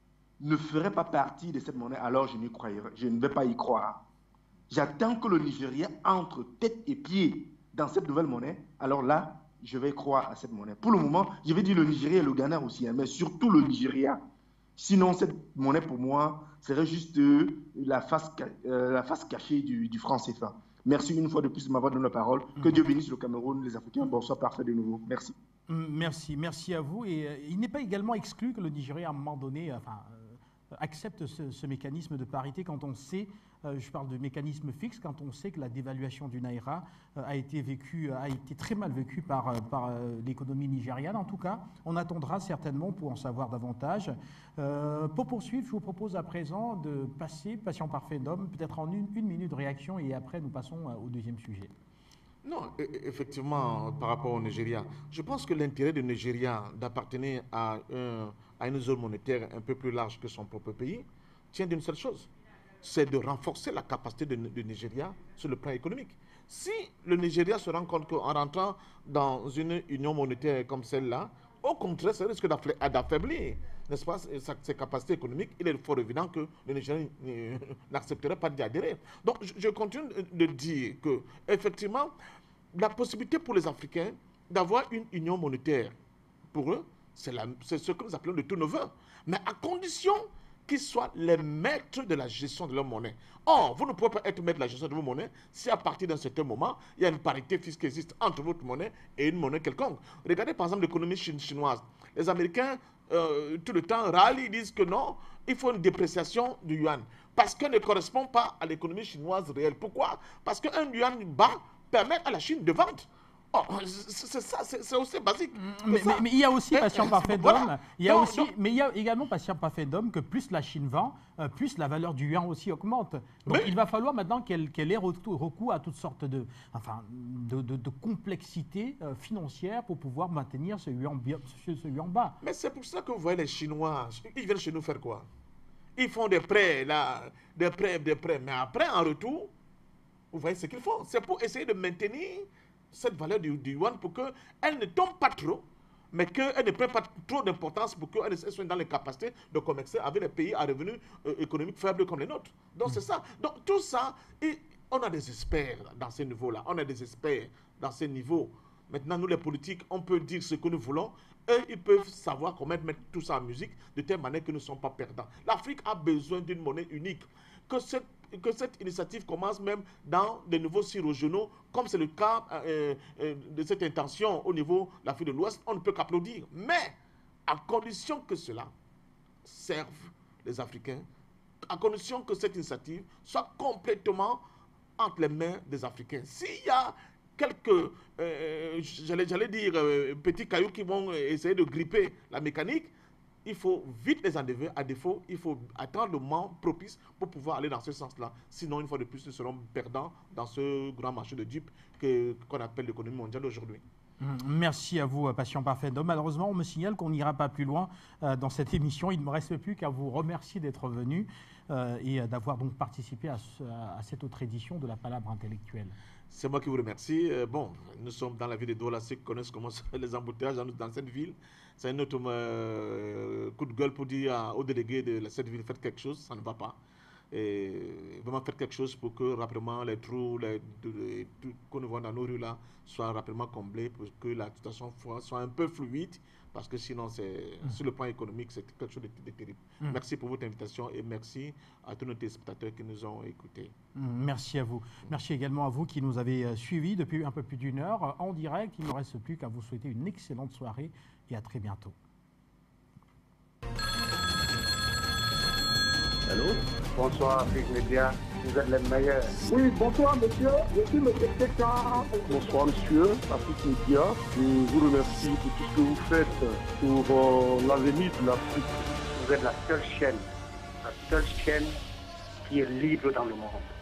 ne ferait pas partie de cette monnaie, alors je, n'y croirais, je ne vais pas y croire. J'attends que le Nigeria entre tête et pied dans cette nouvelle monnaie, alors là, je vais croire à cette monnaie. Pour le moment, je vais dire le Nigeria et le Ghana aussi, hein, mais surtout le Nigeria. Sinon, cette monnaie, pour moi, serait juste euh, la, face, euh, la face cachée du, du franc C F A. Merci une fois de plus de m'avoir donné la parole. Que Dieu bénisse le Cameroun, les Africains. Bonsoir, parfait de nouveau. Merci. Merci, merci à vous. Et euh, il n'est pas également exclu que le Nigeria, à un moment donné, enfin, euh, accepte ce, ce mécanisme de parité quand on sait, euh, je parle de mécanisme fixe, quand on sait que la dévaluation du Naira euh, a été vécue, a été très mal vécue par, par euh, l'économie nigériane. En tout cas, on attendra certainement pour en savoir davantage. Euh, pour poursuivre, je vous propose à présent de passer, patient parfait d'homme, peut-être en une, une minute de réaction et après nous passons au deuxième sujet. Non, effectivement, par rapport au Nigeria, je pense que l'intérêt du Nigeria d'appartenir à, un, à une zone monétaire un peu plus large que son propre pays tient d'une seule chose, c'est de renforcer la capacité du Nigeria sur le plan économique. Si le Nigeria se rend compte qu'en rentrant dans une union monétaire comme celle-là, au contraire, ça risque d'affaiblir, n'est-ce pas, ses capacités économiques. Il est fort évident que le Nigeria n'accepterait pas d'y adhérer. Donc, je continue de dire que, effectivement, la possibilité pour les Africains d'avoir une union monétaire, pour eux, c'est ce que nous appelons le turnover. Mais à condition qu'ils soient les maîtres de la gestion de leur monnaie. Or, vous ne pouvez pas être maître de la gestion de vos monnaies si à partir d'un certain moment, il y a une parité fiscale qui existe entre votre monnaie et une monnaie quelconque. Regardez par exemple l'économie chinoise. Les Américains, euh, tout le temps, rallient, ils disent que non, il faut une dépréciation du yuan. Parce qu'elle ne correspond pas à l'économie chinoise réelle. Pourquoi? Parce qu'un yuan bas permet à la Chine de vendre. Oh, c'est ça, c'est aussi basique. Mais, mais, mais il y a aussi, patient parfait d'homme, il y a aussi, mais il y a également, patient parfait d'homme, que plus la Chine vend, euh, plus la valeur du yuan aussi augmente. Donc mais, il va falloir maintenant qu'elle qu'elle ait recours à toutes sortes de, enfin, de, de, de complexités euh, financières pour pouvoir maintenir ce yuan, ce, ce yuan bas. Mais c'est pour ça que vous voyez les Chinois, ils viennent chez nous faire quoi? Ils font des prêts, là, des prêts, des prêts, mais après, en retour, vous voyez ce qu'ils font. C'est pour essayer de maintenir cette valeur du, du yuan pour qu'elle ne tombe pas trop, mais qu'elle ne prenne pas trop d'importance pour qu'elle soit dans les capacités de commercer avec les pays à revenus euh, économiques faibles comme les nôtres. Donc mmh. c'est ça. Donc tout ça, et on a des experts dans ces niveaux-là. On a des experts dans ces niveaux. Maintenant, nous les politiques, on peut dire ce que nous voulons. Eux, ils peuvent savoir comment mettre tout ça en musique de telle manière que nous ne sommes pas perdants. L'Afrique a besoin d'une monnaie unique. Que cette que cette initiative commence même dans des nouveaux sites régionaux, comme c'est le cas euh, euh, de cette intention au niveau de l'Afrique de l'Ouest, on ne peut qu'applaudir. Mais à condition que cela serve les Africains, à condition que cette initiative soit complètement entre les mains des Africains. S'il y a quelques, euh, j'allais dire, euh, petits cailloux qui vont essayer de gripper la mécanique, il faut vite les enlever. À défaut, il faut attendre le moment propice pour pouvoir aller dans ce sens-là. Sinon, une fois de plus, nous serons perdants dans ce grand marché de dupes qu'on appelle l'économie mondiale aujourd'hui. Merci à vous, patient parfait d'homme. Malheureusement, on me signale qu'on n'ira pas plus loin euh, dans cette émission. Il ne me reste plus qu'à vous remercier d'être venu euh, et d'avoir donc participé à, ce, à cette autre édition de la Palabre intellectuelle. C'est moi qui vous remercie. Euh, bon, nous sommes dans la ville de Douala, ceux qui connaissent comment les embouteillages dans, dans cette ville. C'est un autre euh, coup de gueule pour dire aux délégués de cette ville, faites quelque chose, ça ne va pas. et vraiment faire quelque chose pour que rapidement les trous, les, les, tout qu'on voit dans nos rues là soient rapidement comblés pour que la situation soit un peu fluide, parce que sinon, c'est, mmh. sur le plan économique, c'est quelque chose de, de terrible. Mmh. Merci pour votre invitation et merci à tous nos téléspectateurs qui nous ont écoutés. Mmh, merci à vous. Merci également à vous qui nous avez euh, suivis depuis un peu plus d'une heure euh, en direct. Il ne me reste plus qu'à vous souhaiter une excellente soirée et à très bientôt. Allô? Bonsoir, Afrique Média. Vous êtes les meilleurs. Oui, bonsoir, monsieur. Je suis monsieur Kéka. Bonsoir, monsieur. Afrique Média. Je vous remercie pour tout ce que vous faites pour euh, l'avenir de l'Afrique. Vous êtes la seule chaîne, la seule chaîne qui est libre dans le monde.